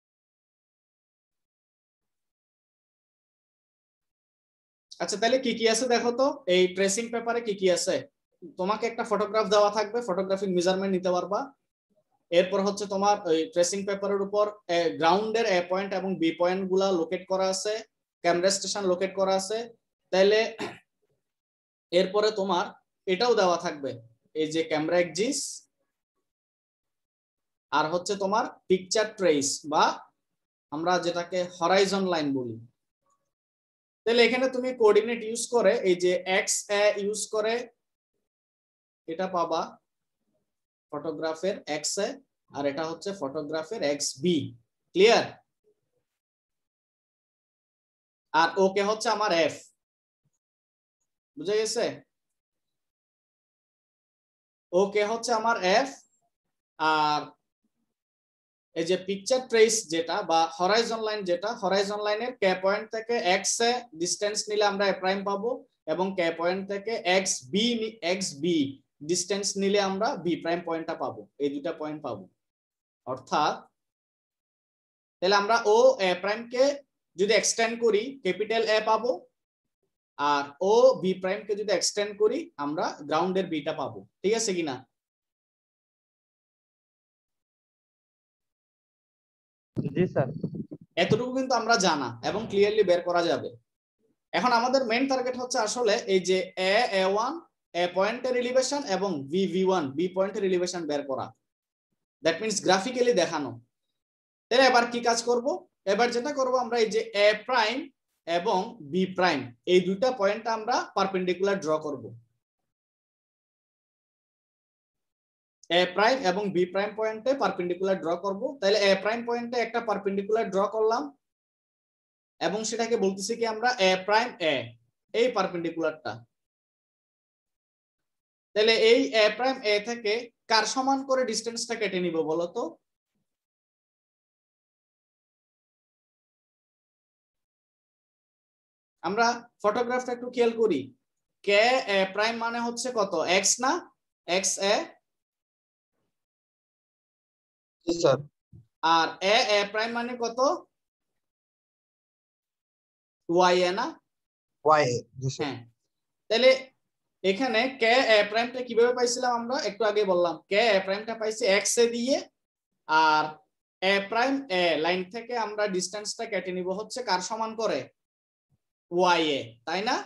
আচ্ছা, তাহলে কি কি আছে দেখো তো, এই ট্রেসিং পেপারে কি কি আছে। তোমাকে একটা ফটোগ্রাফ দেওয়া থাকবে, ফটোগ্রাফিক মেজারমেন্ট নিতে পারবা। এরপর হচ্ছে তোমার ওই ট্রেসিং পেপারের উপর গ্রাউন্ডের এ পয়েন্ট এবং বি পয়েন্ট গুলা লোকেট করা আছে, ক্যামেরা স্টেশন লোকেট করা আছে। তাহলে এরপরে তোমার এটাও দেওয়া থাকবে, এই যে ক্যামেরা এক্সিস আর হচ্ছে তোমার পিকচার ট্রেস বা আমরা যেটাকে হরাইজন লাইন বলি। তাহলে এখানে তুমি কোঅর্ডিনেট ইউজ করে এই যে এক্স এ ইউজ করে এটা পাবা ফটোগ্রাফের এক্স এ, আর এটা হচ্ছে ফটোগ্রাফের এক্স বি। ক্লিয়ার? আর ওকে হচ্ছে আমার এফ। বুঝা গেছে? ওকে হচ্ছে আমার এফ, আর এই যে পিকচার ট্রেস যেটা বা হরাইজন লাইন, যেটা হরাইজন লাইনের কে পয়েন্ট থেকে এক্স এ ডিসটেন্স নিলে আমরা এ প্রাইম পাবো, এবং কে পয়েন্ট থেকে X B X B distance নিলে আমরা বি প্রাইম পয়েন্টটা পাবো। এই দুটা পয়েন্ট পাবো, অর্থাৎ তাহলে আমরা ও এ প্রাইম কে যদি এক্সটেন্ড করি ক্যাপিটাল এ পাবো, আর ও বি প্রাইম কে যদি এক্সটেন্ড করি আমরা গ্রাউন্ডের বিটা পাবো। ঠিক আছে কিনা? জি স্যার। এতটুকু কিন্তু আমরা জানা এবং ক্লিয়ারলি বের করা যাবে। এখন আমাদের মেইন টার্গেট হচ্ছে আসলে এই যে এ এ ওয়ান এ পয়েন্টের এলিভেশন এবং ভি ভি ওয়ান বি পয়েন্টের এলিভেশন বের করা, দ্যাট মিন্স গ্রাফিক্যালি দেখানো। তাহলে এবার কি কাজ করব? এবার যেটা করব আমরা এই যে এ প্রাইম এবং বি প্রাইম এই দুইটা পয়েন্ট আমরা পারপেন্ডিকুলার ড্র করব। এ প্রাইম এবং বি প্রাইম পয়েন্টে পারপেন্ডিকুলার ড্র করব। তাহলে এ প্রাইম পয়েন্টে একটা পারপেন্ডিকুলার ড্র করলাম, এবং সেটাকে বলতেছি কি আমরা এ প্রাইম এ, এই পারপেন্ডিকুলারটা। তাহলে এই এ প্রাইম এ থেকে কার সমান করে ডিসটেন্সটা কেটে নিব বলো তো? আমরা ফটোগ্রাফটা একটু খেয়াল করি, কে এ প্রাইম মানে হচ্ছে কত, এক্স না, এক্স এ, জি স্যার। আর এ এ প্রাইম মানে কত, ওয়াই এ না, ওয়াই এ, জি স্যার। হ্যাঁ। তাহলে এখানে কে এ প্রাইমটা কিভাবে পাইছিলাম আমরা, একটু আগে বললাম কে এ প্রাইমটা পাইছি এক্স এ দিয়ে, আর এ প্রাইম এ লাইন থেকে আমরা ডিসটেন্সটা কেটে নিব হচ্ছে কার সমান করে, ওয়াই এ, তাই না?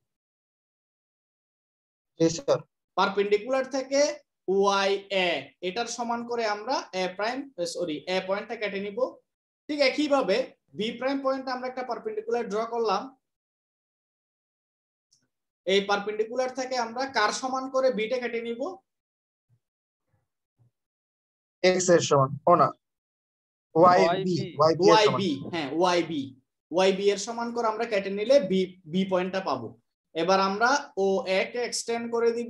জি স্যার। পারপেন্ডিকুলার থেকে ওয়াই এ এটার সমান করে আমরা এ প্রাইম সরি এ পয়েন্টটা কেটে নিব। ঠিক একইভাবে বি প্রাইম পয়েন্টে আমরা একটা পারপেন্ডিকুলার ড্র করলাম, এই পারপেন্ডিকুলার থেকে আমরা কার সমান করে বিটা কেটে নিব, এক্স এর সমান, ও না, ওয়াই বি, ওয়াই বি এর ওয়াই সমান। বি, হ্যাঁ ওয়াই বি, ওয়াই বি এর সমান করে আমরা কেটে নিলে বি বি পয়েন্টটা পাবো। এবার আমরা ও এ কে এক্সটেন্ড করে দিব,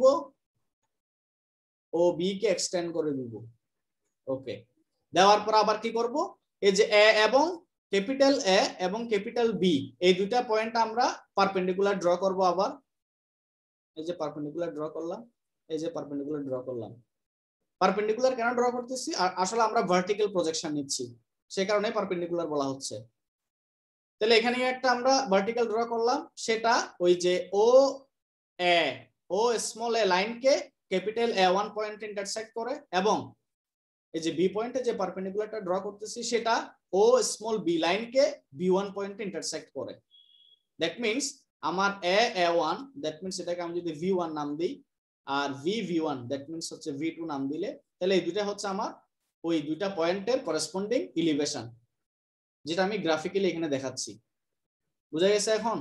ও বি কে এক্সটেন্ড করে দিব। ওকে, দেওয়ার পর আবার কি করব, এই যে এ এবং ক্যাপিটাল এ এবং ক্যাপিটাল বি এই দুইটা পয়েন্ট আমরা পারপেন্ডিকুলার ড্র করব। আবার এই যে পারপেন্ডিকুলার ড্র করলাম, এই যে পারপেন্ডিকুলার ড্র করলাম। পারপেন্ডিকুলার কেন ড্র করতেছি, আসলে আমরা ভার্টিক্যাল প্রজেকশন নিচ্ছি, সে কারণে পারপেন্ডিকুলার বলা হচ্ছে। তাহলে এখানে একটা আমরা ভার্টিক্যাল ড্র করলাম, সেটা ওই যে O A O small A লাইনকে capital A one point intersect করে, এবং এই যে বি পয়েন্টে যে পারপেন্ডিকুলারটা ড্র করতেছি সেটা ও স্মল বি লাইনকে বি ওয়ান পয়েন্টে ইন্টারসেক্ট করে। দ্যাট মিন্স আমার A A one, that means এটাকে আমি যদি ভি ওয়ান নাম দিই, আর V V one that means হচ্ছে ভি টু নাম দিলে, তাহলে এই দুইটা হচ্ছে আমার ওই দুইটা পয়েন্টের করেসপন্ডিং এলিভেশন, যেটা আমি গ্রাফিক্যালি এখানে দেখাচ্ছি। বুঝা গেছে এখন?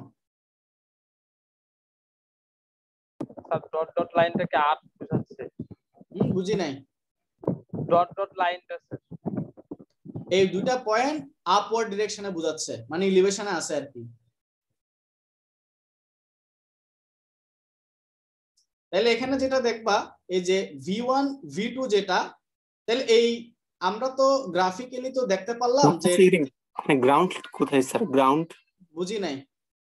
স্যার ডট ডট লাইনটাকে আপ বোঝাচ্ছে। হুম, বুঝি নাই। ডট ডট লাইনটা স্যার এই দুইটা পয়েন্ট আপওয়ার্ড ডিরেকশনে বোঝাচ্ছে, মানে এলিভেশনে আছে আর কি। তাহলে এখানে যেটা দেখবা, এই যে ভি ওয়ান ভি টু যেটা, তাহলে এই আমরা তো গ্রাফিক্যালি তো দেখতে পারলাম যে গ্রাউন্ড কোথায় স্যার, গ্রাউন্ড বুঝি নাই।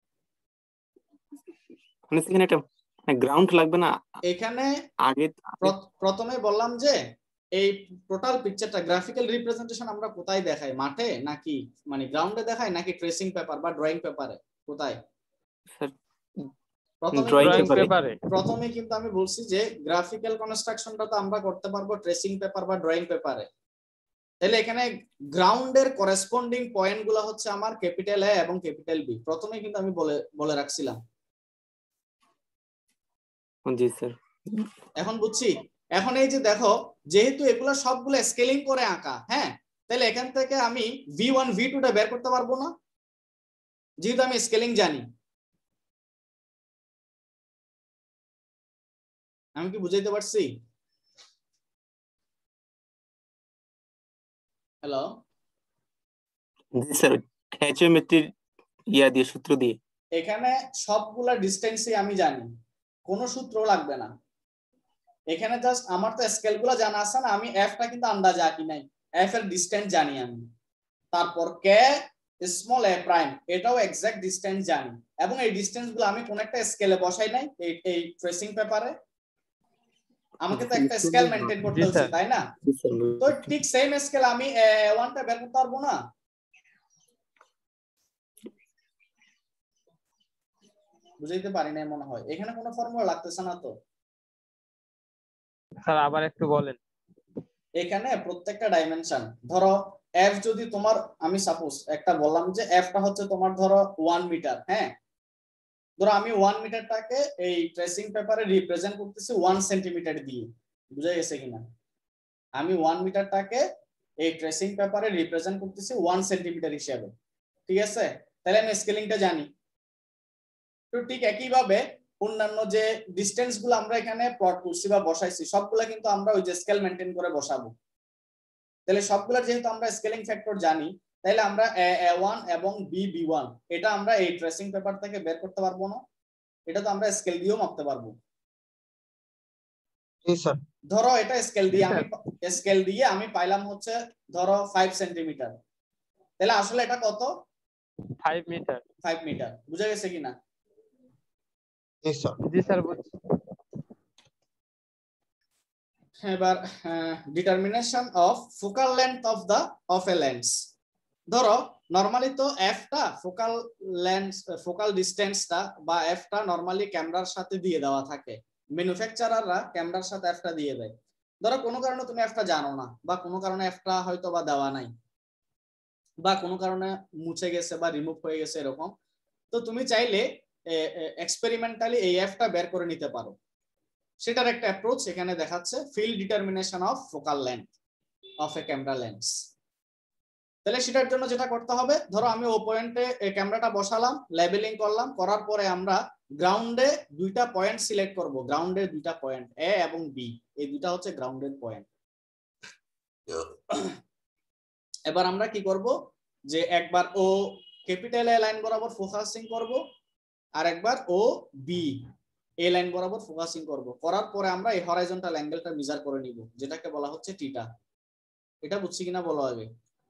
মানে সেখানে একটা গ্রাউন্ড লাগবে না এখানে আগে? প্রথমে বললাম যে এই টোটাল পিকচারটা গ্রাফিক্যাল রিপ্রেজেন্টেশন আমরা কোথায় দেখাই, মাঠে নাকি মানে গ্রাউন্ডে দেখাই, নাকি ট্রেসিং পেপার বা ড্রয়িং পেপারে, কোথায়? স্যার প্রথমে ড্রয়িং পেপারে। প্রথমে কিন্তু আমি বলছি যে গ্রাফিক্যাল কনস্ট্রাকশনটা তো আমরা করতে পারবো ট্রেসিং পেপার বা ড্রয়িং পেপারে। তাহলে এখানে গ্রাউন্ডের করেসপন্ডিং পয়েন্টগুলো হচ্ছে আমার ক্যাপিটাল এ এবং ক্যাপিটাল বি, প্রথমে কিন্তু আমি বলে বলে রাখছিলাম। জি স্যার। এখন বুঝছি। এখন এই যে দেখো, যেহেতু এগুলো সবগুলো স্কেলিং করে আঁকা, হ্যাঁ, তাহলে এখান থেকে আমি ভি ওয়ান ভি টু টা বের করতে পারবো না, যেহেতু আমি স্কেলিং জানি। আমি কি বুঝাইতে পারছি? হ্যালো, জি স্যার, হ্যাচোমেট্রির ইয়া দিয়ে, সূত্র দিয়ে। এখানে সবগুলা ডিসটেন্সই আমি জানি, কোনো সূত্র লাগবে না। এখানে জাস্ট আমার তো স্কেল গুলা জানা আছে না, আমি এফ টা কিন্তু আন্দাজে আঁকি নাই, এফ এর ডিসটেন্স জানি আমি। তারপর কে স্মল এ প্রাইম এটাও এক্সাক্ট ডিসটেন্স জানি, এবং এই ডিসটেন্স গুলো আমি কোন একটা স্কেলে বসাই নাই এই এই ট্রেসিং পেপারে, আমাকে তো একটা স্কেল মেইনটেইন করতে হচ্ছে, তাই না? তো ঠিক সেম স্কেল আমি এ ওয়ান টা বের করতে পারবো না? বুঝাইতে পারি না মনে হয়, এখানে কোনো ফর্মুলা লাগতেছে না তো। স্যার আবার একটু বলেন। এখানে প্রত্যেকটা ডাইমেনশন, ধরো এফ যদি তোমার, আমি সাপোজ একটা বললাম যে এফ টা হচ্ছে তোমার ধরো ওয়ান মিটার, হ্যাঁ, ধরো আমি ওয়ান মিটারটাকে এই ট্রেসিং পেপারে রিপ্রেজেন্ট করতেছি ওয়ান সেন্টিমিটার দিয়ে। বুঝা গেছে কিনা? আমি ওয়ান মিটারটাকে এই ট্রেসিং পেপারে রিপ্রেজেন্ট করতেছি ওয়ান সেন্টিমিটার হিসেবে, ঠিক আছে? তাহলে আমি স্কেলিংটা জানি। তো ঠিক একইভাবে অন্যান্য যে ডিসটেন্স গুলো আমরা এখানে প্লট করছি বা বসাইছি, সবগুলা কিন্তু আমরা ওই যে স্কেল মেইনটেইন করে বসাবো। তাহলে সবগুলোর যেহেতু আমরা স্কেলিং ফ্যাক্টর জানি, তাহলে আমরা এ এ ওয়ান এবং বি বি ওয়ান এটা আমরা এই ট্রেসিং পেপার থেকে বের করতে পারবো না, এটা তো আমরা স্কেল দিয়েও মাপতে পারবো। জি স্যার। ধরো এটা স্কেল দিয়ে আমি স্কেল দিয়ে আমি পাইলাম হচ্ছে ধরো ফাইভ সেন্টিমিটার, তাহলে আসলে এটা কত? Five metre. ফাইভ মিটার বুঝা গেছে কিনা? জি স্যার। জি স্যার বুঝছি। এবার determination of focal length of the of a lens. ধরো নরমালি তো এফটা ফোকাল লেন্স ফোকাল ডিসটেন্সটা বা এফটা নরমালি ক্যামেরার সাথে দিয়ে দেওয়া থাকে, ম্যানুফ্যাকচারাররা ক্যামেরার সাথে এফটা দিয়ে দেয়। ধরো কোনো কারণে তুমি এফটা জানো না বা কোনো কারণে এফটা হয়তো বা দেওয়া নাই বা কোনো কারণে মুছে গেছে বা রিমুভ হয়ে গেছে এরকম, তো তুমি চাইলে এক্সপেরিমেন্টালি এই এফটা বের করে নিতে পারো। সেটার একটা অ্যাপ্রোচ এখানে দেখাচ্ছে, field determination of focal length of a camera lens. তাহলে সেটার জন্য যেটা করতে হবে, ধরো আমি ও পয়েন্টে ক্যামেরাটা বসালাম, লেবেলিং করলাম, করার পরে আমরা গ্রাউন্ডে দুইটা পয়েন্ট সিলেক্ট করব। গ্রাউন্ডের দুইটা পয়েন্ট এ এবং বি, এই দুইটা হচ্ছে গ্রাউন্ডের পয়েন্ট। এবার আমরা কি করব যে একবার ও ক্যাপিটাল এ লাইন বরাবর ফোকাসিং করব, আর একবার ও বি এ লাইন বরাবর ফোকাসিং করব। করার পরে আমরা এই হরাইজন্টাল অ্যাঙ্গেলটা মেজার করে নিব, যেটাকে বলা হচ্ছে থিটা। এটা বুঝছি কিনা বলো আগে।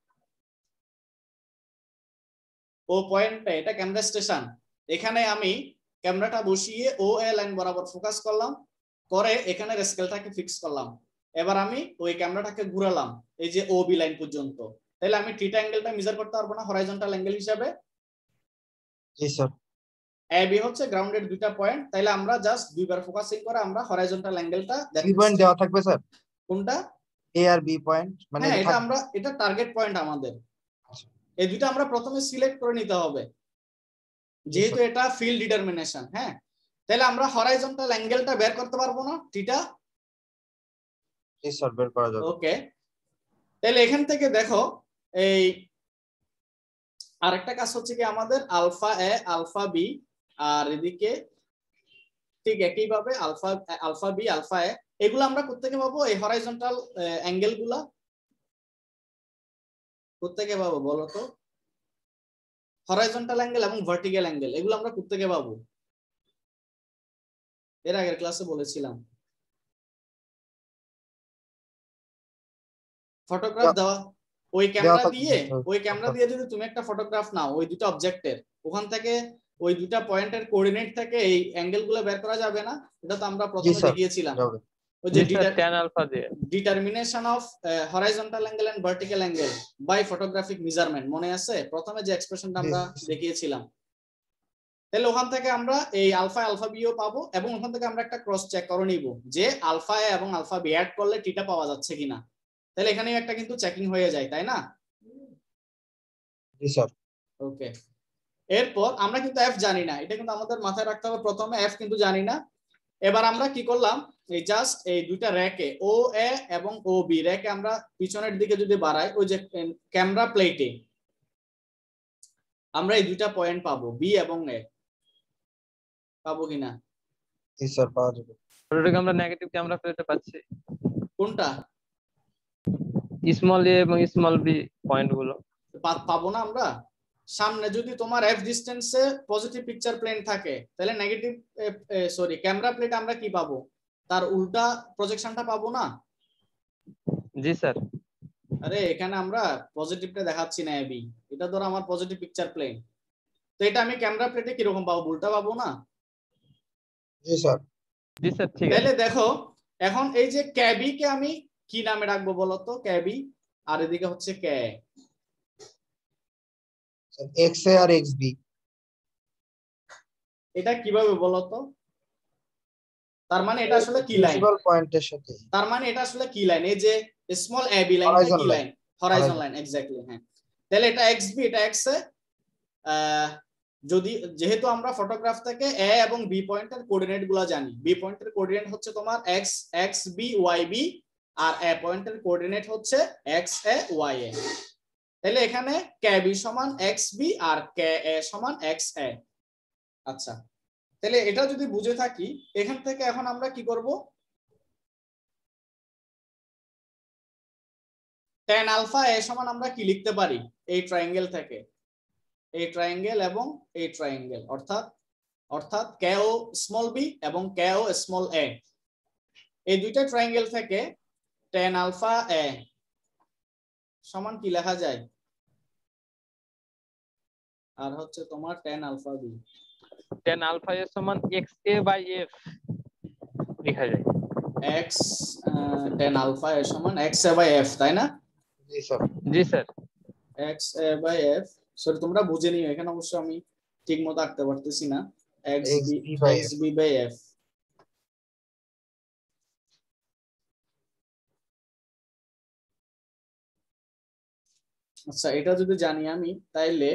ও পয়েন্টে এটা ক্যামেরা স্টেশন, এখানে আমি ক্যামেরাটা বসিয়ে ও এ লাইন বরাবর ফোকাস করলাম, করে এখানে স্কেলটাকে ফিক্স করলাম। এবার আমি ওই ক্যামেরাটাকে ঘুরালাম এই যে ও বি লাইন পর্যন্ত। তাহলে আমি থিটা অ্যাঙ্গেলটা মেজার করতে পারবো না হরাইজন্টাল অ্যাঙ্গেল হিসাবে? জি স্যার। এ বি হচ্ছে গ্রাউন্ডের দুইটা পয়েন্ট, তাহলে আমরা জাস্ট দুইবার ফোকাসিং করে আমরা হরাইজন্টাল অ্যাঙ্গেলটা থ্রি পয়েন্ট দেওয়া থাকবে স্যার। কোনটা? এ আর বি পয়েন্ট মানে হ্যাঁ, এটা এটা থাকবে। আমরা এটা টার্গেট পয়েন্ট আমাদের। এই দুইটা আমরা প্রথমে সিলেক্ট করে নিতে হবে যেহেতু এটা ফিল্ড ডিটারমিনেশন। হ্যাঁ, তাহলে আমরা হরাইজন্টাল অ্যাঙ্গেলটা বের করতে পারবো না থিটা? জি স্যার, বের করা যাবে। ওকে, তাহলে এখান থেকে দেখো এই আরেকটা কাজ হচ্ছে কি আমাদের আলফা এ আলফা বি, আর এদিকে ঠিক একই ভাবে alpha alpha B alpha A, এগুলো আমরা কোত্থেকে পাবো? এই হরাইজন্টাল অ্যাঙ্গেল গুলা কোত্থেকে পাবো বলো তো? হরাইজন্টাল অ্যাঙ্গেল এবং ভার্টিক্যাল অ্যাঙ্গেল এগুলো আমরা কোত্থেকে পাবো? এর আগের ক্লাসে বলেছিলাম। ফটোগ্রাফ দেওয়া, ওই ক্যামেরা দিয়ে ওই ক্যামেরা দিয়ে যদি তুমি একটা ফটোগ্রাফ নাও ওই দুটো অবজেক্টের, ওখান থেকে ওই দুটা পয়েন্টের কোঅর্ডিনেট থেকে এই অ্যাঙ্গেল গুলো বের করা যাবে না? এটা তো আমরা প্রথমে দেখিয়েছিলাম ওই যে tan alpha দিয়ে determination of horizontal angle and vertical angle by photographic measurement, মনে আছে প্রথমে যে এক্সপ্রেশনটা আমরা দেখিয়েছিলাম? তাহলে ওখান থেকে আমরা এই আলফা আলফা বিও পাবো এবং ওখান থেকে আমরা একটা ক্রস চেক করে নিব যে আলফা এ এবং আলফা বি অ্যাড করলে থিটা পাওয়া যাচ্ছে কিনা। তাহলে এখানেও একটা কিন্তু চেকিং হয়ে যায়, তাই না? জি স্যার। ওকে, এরপর আমরা কিন্তু এফ জানি না, এটা কিন্তু আমাদের মাথায় রাখতে হবে, প্রথমে এফ কিন্তু জানি না। এবার আমরা কি করলাম, এই জাস্ট এই দুইটা রেকে ও এ এবং ও বি রেকে আমরা পিছনের দিকে যদি বাড়াই, ওই যে ক্যামেরা প্লেটে আমরা এই দুইটা পয়েন্ট পাবো, বি এবং এ পাবো কিনা? জি স্যার, পাওয়া যাবে। ওটাকে আমরা নেগেটিভ ক্যামেরা প্লেটে পাচ্ছি। কোনটা? স্মল এ এবং স্মল বি পয়েন্ট গুলো পাবো না আমরা? সামনে যদি তোমার এফ ডিসটেন্সে পজিটিভ পিকচার প্লেন থাকে তাহলে নেগেটিভ সরি ক্যামেরা প্লেট আমরা কি পাবো? তার উল্টা প্রজেকশনটা পাবো না? জি স্যার। আরে এখানে আমরা পজিটিভটা দেখাচ্ছি না এবি, এটা ধরো আমার পজিটিভ পিকচার প্লেন, তো এটা আমি ক্যামেরা প্লেটে কি রকম পাবো? উল্টা পাবো না? জি স্যার। জি স্যার, ঠিক আছে। তাহলে দেখো এখন এই যে ক্যাবি কে আমি কি নামে রাখবো বলো তো? ক্যাবি, আর এদিকে হচ্ছে কে, এক্স এ আর এক্স বি। এটা কিভাবে বলো তো? তার মানে এটা আসলে কি লাইন? প্রিন্সিপাল পয়েন্টের সাথে। তার মানে এটা আসলে কি লাইন? এই যে স্মল এ বি লাইনটা কি লাইন? Horizon line, exactly. হ্যাঁ, তাহলে এটা এক্স বি এটা এক্স এ, যদি যেহেতু আমরা ফটোগ্রাফ থেকে এ এবং বি পয়েন্টের কোঅর্ডিনেট গুলো জানি, বি পয়েন্টের কোঅর্ডিনেট হচ্ছে তোমার X X B Y B, আর এ পয়েন্টের কোঅর্ডিনেট হচ্ছে এক্স এ ওয়াই এ। তাহলে এখানে কে বি সমান এক্স বি আর কে এ সমান এক্স এ। আচ্ছা, তাহলে এটা যদি বুঝে থাকি, এখান থেকে এখন আমরা কি করব? tan আলফা এ সমান আমরা কি লিখতে পারি এই ট্রায়াঙ্গেল থেকে? এই ট্রায়াঙ্গেল এবং এই ট্রায়াঙ্গেল, অর্থাৎ অর্থাৎ কে ও স্মল বি এবং কে ও স্মল এ, এই দুইটা ট্রায়াঙ্গেল থেকে tan আলফা এ সমান কি লেখা যায়? আর হচ্ছে তোমার tan alpha B. tan alpha এর সমান xa বাই f লেখা যায়। x tan আলফা এর সমান xa বাই f, তাই না? জি স্যার। জি sir. xa by f, sorry তোমরা বুঝে নিও, এখানে অবশ্য আমি ঠিক মতো আঁকতে পারতেছি না। xb xb by f। আচ্ছা এটা যদি জানি আমি, তাইলে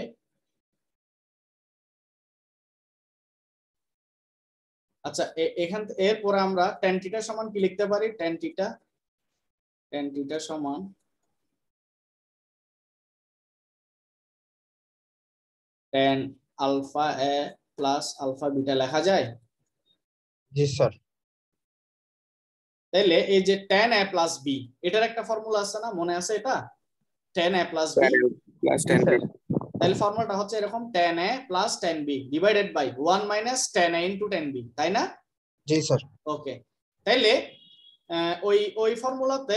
আচ্ছা এখান এরপরে আমরা tan থিটা সমান কি লিখতে পারি? tan থিটা tan থিটা সমান tan alpha A plus alpha beta লেখা যায়। জি স্যার। তাইলে এই যে tan a প্লাস b, এটার একটা ফর্মুলা আছে না, মনে আছে এটা? tan a plus b plus tan b। তাহলে ফর্মুলাটা হচ্ছে এরকম tan a plus tan b divided by one minus tan a into tan b, তাই না? জি স্যার। ওকে, তাইলে ওই ওই ফর্মুলাতে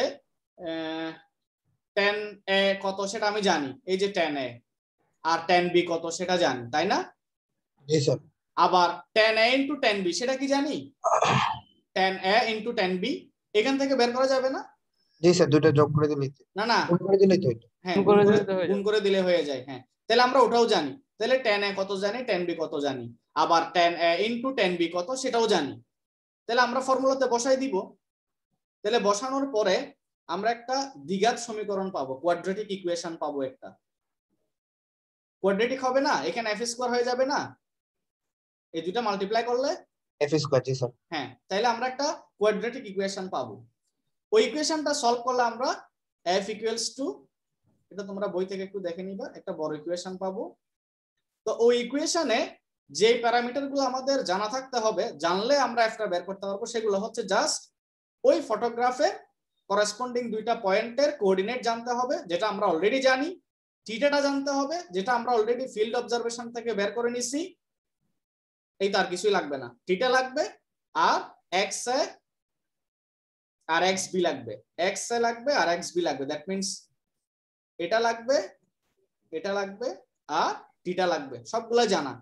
tan a কত সেটা আমি জানি, এই যে tan a, R tan b কত সেটা জানি, তাই না? জি স্যার। আবার tan a into tan b সেটা কি জানি? tan a into tan b এখান থেকে বের করা যাবে না? জি স্যার, দুটো যোগ করে দিলেই তো, না না গুণ করে দিলেই তো হইতো। হ্যাঁ, গুণ করে গুণ করে দিলে হয়ে যায়। হ্যাঁ, তাহলে আমরা ওটাও জানি। তাহলে tan a কত জানি, tan b কত জানি, আবার tan a into tan b কত সেটাও জানি। তাহলে আমরা ফর্মুলাতে বসাই দিব। তাহলে বসানোর পরে আমরা একটা দ্বিঘাত সমীকরণ পাবো, কোয়াড্রেটিক ইকুয়েশন পাবো একটা। কোয়াড্রেটিক হবে না, এখানে f স্কয়ার হয়ে যাবে না, এই দুটো মাল্টিপ্লাই করলে f স্কয়ার। জি স্যার। হ্যাঁ, তাহলে আমরা একটা কোয়াড্রেটিক ইকুয়েশন পাবো। ওই ইকুয়েশনটা সলভ করলে আমরা f ইকুয়ালস টু, এটা তোমরা বই থেকে একটু দেখে নিবা, একটা বড় ইকুয়েশন পাবো। তো ওই ইকুয়েশনে যে প্যারামিটারগুলো আমাদের জানা থাকতে হবে, জানলে আমরা একটা বের করতে পারবো, সেগুলো হচ্ছে জাস্ট ওই ফটোগ্রাফে করেসপন্ডিং দুইটা পয়েন্টের কোঅর্ডিনেট জানতে হবে, যেটা আমরা অলরেডি জানি। থিটাটা জানতে হবে, যেটা আমরা অলরেডি ফিল্ড অবজারভেশন থেকে বের করে নিছি। এই তো, আর কিছুই লাগবে না। থিটা লাগবে আর এক্স এ আর এক্স বি লাগবে, এক্স এ লাগবে আর এক্স বি লাগবে। দ্যাট মিন্স এটা লাগবে, এটা লাগবে আর থিটা লাগবে, সবগুলো জানা।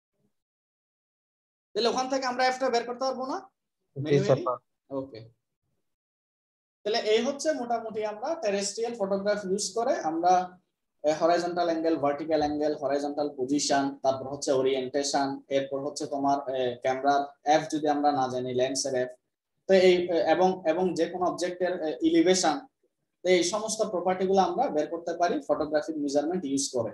তাহলে ওখান থেকে আমরা এফটা বের করতে পারবো না? ওকে, তাহলে এই হচ্ছে মোটামুটি আমরা টেরেস্ট্রিয়াল ফটোগ্রাফ ইউজ করে আমরা horizontal angle, vertical angle, horizontal position, তারপর হচ্ছে ওরিয়েন্টেশন, এরপর হচ্ছে তোমার ক্যামেরার এফ যদি আমরা না জানি, লেন্সের এফ, তো এই এবং এবং যে কোনো অবজেক্টের ইলিভেশন, তো এই সমস্ত প্রপার্টি গুলো আমরা বের করতে পারি ফটোগ্রাফিক মেজারমেন্ট ইউজ করে।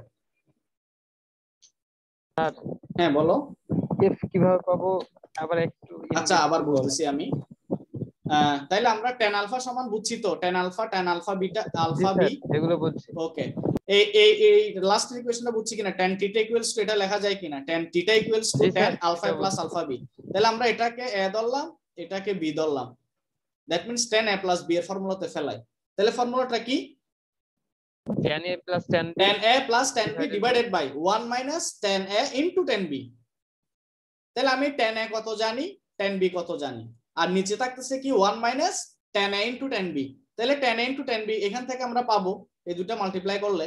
হ্যাঁ বলো, এফ কিভাবে পাবো আবার একটু? আচ্ছা আবার বলতেছি আমি। তাইলে আমরা tan আলফা সমান বুঝছি তো, tan alpha, tan alpha beta, alpha B, এগুলো বুঝছি। ওকে, এই এই এই লাস্ট ইকুয়েশনটা বুঝছি কিনা? tan থিটা ইকুয়ালস টু, এটা লেখা যায় কিনা, tan theta equals to tan alpha plus alpha B. তাহলে আমরা এটাকে a ধরলাম, এটাকে b ধরলাম। That means tan a plus b এর ফর্মুলাতে ফেলাই। তাহলে ফর্মুলাটা কি? tan a plus tan b, tan a plus tan b divided by one minus tan a into tan b। তাহলে আমি tan a কত জানি, tan b কত জানি, আর নিচে থাকতেছে কি one minus tan a into tan b। তাহলে tan a into tan b এখান থেকে আমরা পাবো, এই দুটো মাল্টিপ্লাই করলে।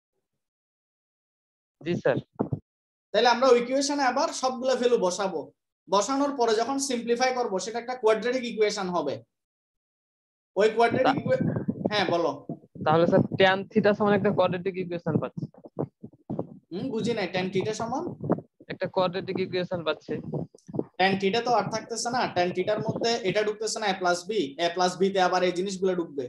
জি স্যার। তাহলে আমরা ওই ইকুয়েশনে আবার সবগুলো ভ্যালু বসাবো। বসানোর পরে যখন সিম্পলিফাই করব, সেটা একটা কোয়াড্রেটিক ইকুয়েশন হবে। ওই কোয়াড্রেটিক, হ্যাঁ বলো। তাহলে স্যার tan থিটা সমান একটা কোয়াড্রেটিক ইকুয়েশন পাচ্ছি। হুম, বুঝি নাই, tan থিটা সমান একটা কোয়াড্রেটিক ইকুয়েশন পাচ্ছি। tan থিটা তো আর থাকতেছে না, tan থিটার মধ্যে এটা ঢুকতেছে না a plus b, a plus b তে আবার এই জিনিসগুলো ঢুকবে,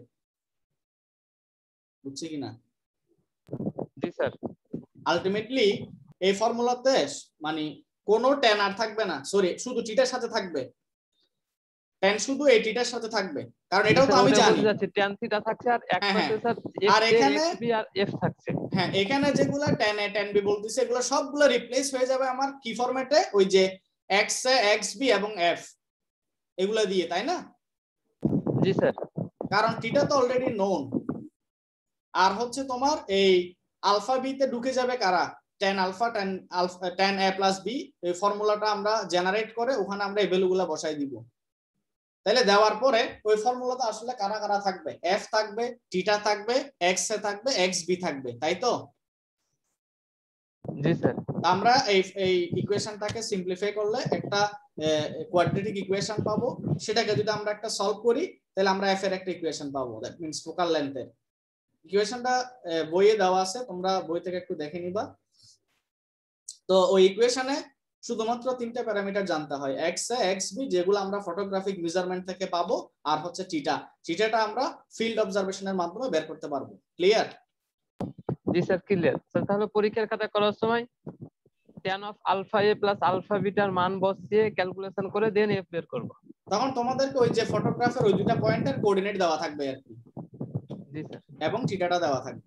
বুঝছি কিনা? জি স্যার। আলটিমেটলি এই ফর্মুলাতে মানে কোনো tan আর থাকবে না, সরি শুধু থিটার সাথে থাকবে, tan শুধু এই থিটার সাথে থাকবে, কারণ এটাও তো আমি জানি tan থিটা থাকছে আর এক পাশে স্যার আর এখানে xb আর f থাকছে। হ্যাঁ, এখানে যেগুলা tan a tan b বলতেছে, এগুলো সবগুলো রিপ্লেস হয়ে যাবে আমার কি ফরম্যাটে? ওই যে x a xb এবং f এগুলা দিয়ে, তাই না? জি স্যার। কারণ থিটা তো অলরেডি নোন। আর হচ্ছে তোমার এই আলফা বি তে ঢুকে যাবে কারা? tan alpha, tan alpha, tan a plus b। এই ফর্মুলাটা আমরা জেনারেট করে ওখানে আমরা এই ভ্যালুগুলো বসাই দিব। তাহলে দেওয়ার পরে ওই ফর্মুলাতে আসলে কারা কারা থাকবে? f থাকবে, থিটা থাকবে, x এ থাকবে, xb থাকবে, তাই তো? জি স্যার। আমরা এই এই ইকুয়েশনটাকে সিম্পলিফাই করলে একটা কোয়াড্রেটিক ইকুয়েশন পাবো, সেটাকে যদি আমরা একটা সলভ করি তাহলে আমরা এফ এর একটা ইকুয়েশন পাবো, দ্যাট মিন্স ফোকাল লেন্থের। ইকুয়েশনটা বইয়ে দেওয়া আছে, তোমরা বই থেকে একটু দেখে নিবা। তো ওই ইকুয়েশনে শুধুমাত্র তিনটা প্যারামিটার জানতে হয়, এক্স এ, এক্স বি, যেগুলো আমরা ফটোগ্রাফিক মেজারমেন্ট থেকে পাবো, আর হচ্ছে থিটা। থিটাটা আমরা ফিল্ড অবজারভেশনের মাধ্যমে বের করতে পারবো। ক্লিয়ার? জি স্যার ক্লিয়ার। স্যার তাহলে পরীক্ষার খাতা করার সময় tan of alpha A plus alpha বিটার মান বসিয়ে ক্যালকুলেশন করে দেন এফ বের করব। তখন তোমাদেরকে ওই যে ফটোগ্রাফের ওই দুইটা পয়েন্টের কোঅর্ডিনেট দেওয়া থাকবে আর কি। জি স্যার। এবং থিটাটা দেওয়া থাকবে।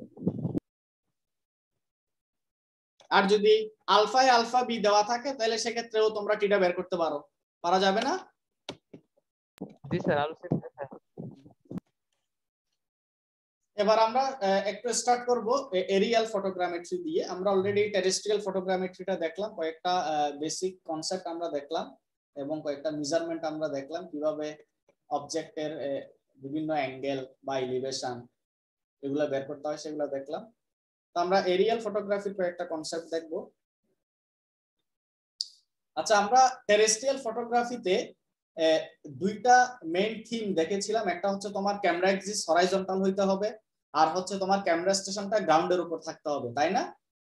আর যদি আলফা এ আলফা বি দেওয়া থাকে তাহলে সেক্ষেত্রেও তোমরা থিটা বের করতে পারো, পারা যাবে না? জি স্যার আরো স্যার। এবার আমরা একটু স্টার্ট করব এরিয়াল ফটোগ্রামেট্রি দিয়ে। আমরা অলরেডি টেরেস্ট্রিয়াল ফটোগ্রামেট্রিটা দেখলাম, কয়েকটা বেসিক কনসেপ্ট আমরা দেখলাম এবং কয়েকটা মেজারমেন্ট আমরা দেখলাম, কিভাবে অবজেক্টের বিভিন্ন অ্যাঙ্গেল বা এলিভেশন এগুলো বের করতে হয় সেগুলো দেখলাম। তো আমরা এরিয়াল ফটোগ্রাফির কয়েকটা কনসেপ্ট দেখব। আচ্ছা, আমরা টেরেস্ট্রিয়াল ফটোগ্রাফিতে দুইটা মেইন থিম দেখেছিলাম। একটা হচ্ছে তোমার ক্যামেরা অ্যাক্সিস হরাইজন্টাল হইতে হবে, আর হচ্ছে তোমার ক্যামেরা স্টেশনটা গ্রাউন্ডের উপর থাকতে হবে, তাই না?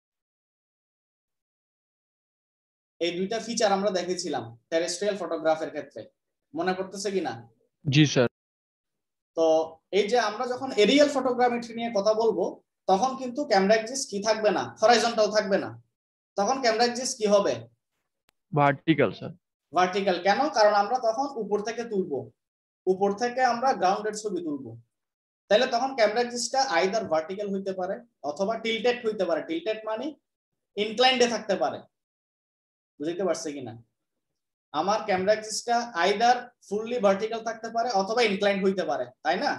এই দুইটা ফিচার আমরা দেখেছিলাম টেরেস্ট্রিয়াল ফটোগ্রাফের ক্ষেত্রে, মনে করতেছে কিনা? জি স্যার। তো এই যে আমরা যখন এরিয়াল ফটোগ্রামেট্রি নিয়ে কথা বলবো তখন কিন্তু ক্যামেরা অ্যাক্সিস কি থাকবে না, হরাইজন্টাল থাকবে না। তখন ক্যামেরা অ্যাক্সিস কি হবে? Vertical sir. ভার্টিক্যাল। কেন? কারণ আমরা তখন উপর থেকে তুলবো, উপর থেকে আমরা গ্রাউন্ডের ছবি তুলবো। তাহলে তখন ক্যামেরা অ্যাক্সিসটা আইদার ভার্টিক্যাল হইতে পারে অথবা টিল্টেড হইতে পারে। টিল্টেড মানে ইনক্লাইন্ডে থাকতে পারে। বুঝতে পারছে কিনা? আমার ক্যামেরা অ্যাক্সিসটা আইদার ফুললি ভার্টিক্যাল থাকতে পারে অথবা ইনক্লাইন্ড হইতে পারে, তাই না?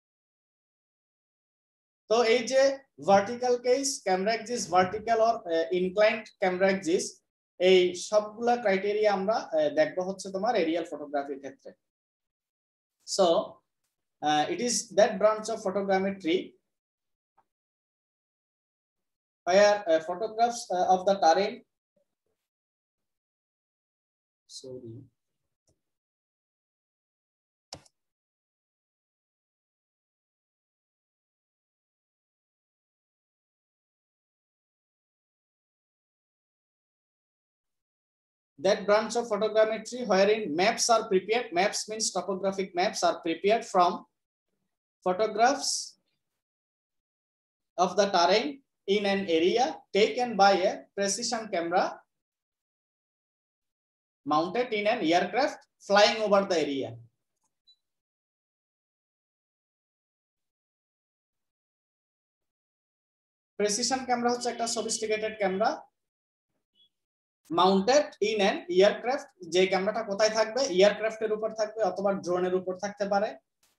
তো এই যে vertical case, camera axis vertical or inclined camera axis, এই সবগুলা ক্রাইটেরিয়া আমরা দেখবো হচ্ছে তোমার এরিয়াল ফটোগ্রাফির ক্ষেত্রে। So it is that branch of photogrammetry where uh, photographs uh, of the terrain sorry that branch of photogrammetry wherein maps are prepared. Maps means topographic maps are prepared from photographs of the terrain in an area taken by a precision camera mounted in an aircraft flying over the area. Precision camera হচ্ছে একটা sophisticated camera mounted in an aircraft, যে ক্যামেরাটা কোথায় থাকবে? এয়ারক্রাফটের উপর থাকবে অথবা ড্রোনের উপর থাকতে পারে,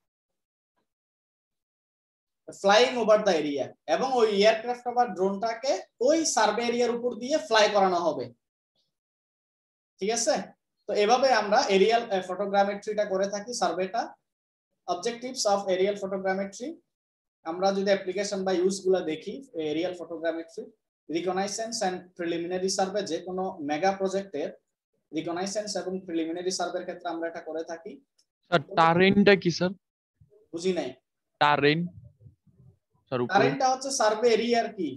ফ্লাইং ওভার দ্য এরিয়া, এবং ওই এয়ারক্রাফট বা ড্রোনটাকে ওই সার্ভে এরিয়ার উপর দিয়ে ফ্লাই করানো হবে। ঠিক আছে? তো এভাবে আমরা এরিয়াল ফটোগ্রামেট্রিটা করে থাকি, সার্ভেটা। অবজেক্টিভস অফ এরিয়াল ফটোগ্রামেট্রি, আমরা যদি অ্যাপ্লিকেশন বা ইউজ গুলো দেখি aerial photogrammetry, reconnaissance and preliminary survey, যে কোনো মেগা প্রজেক্টের রিকগনাইসেন্স এবং প্রিলিমিনারি সার্ভের ক্ষেত্রে আমরা এটা করে থাকি। স্যার টারেনটা কি স্যার? বুঝি নাই। টারেন স্যার উপরে টারেনটা হচ্ছে সার্ভে এরিয়ার কি?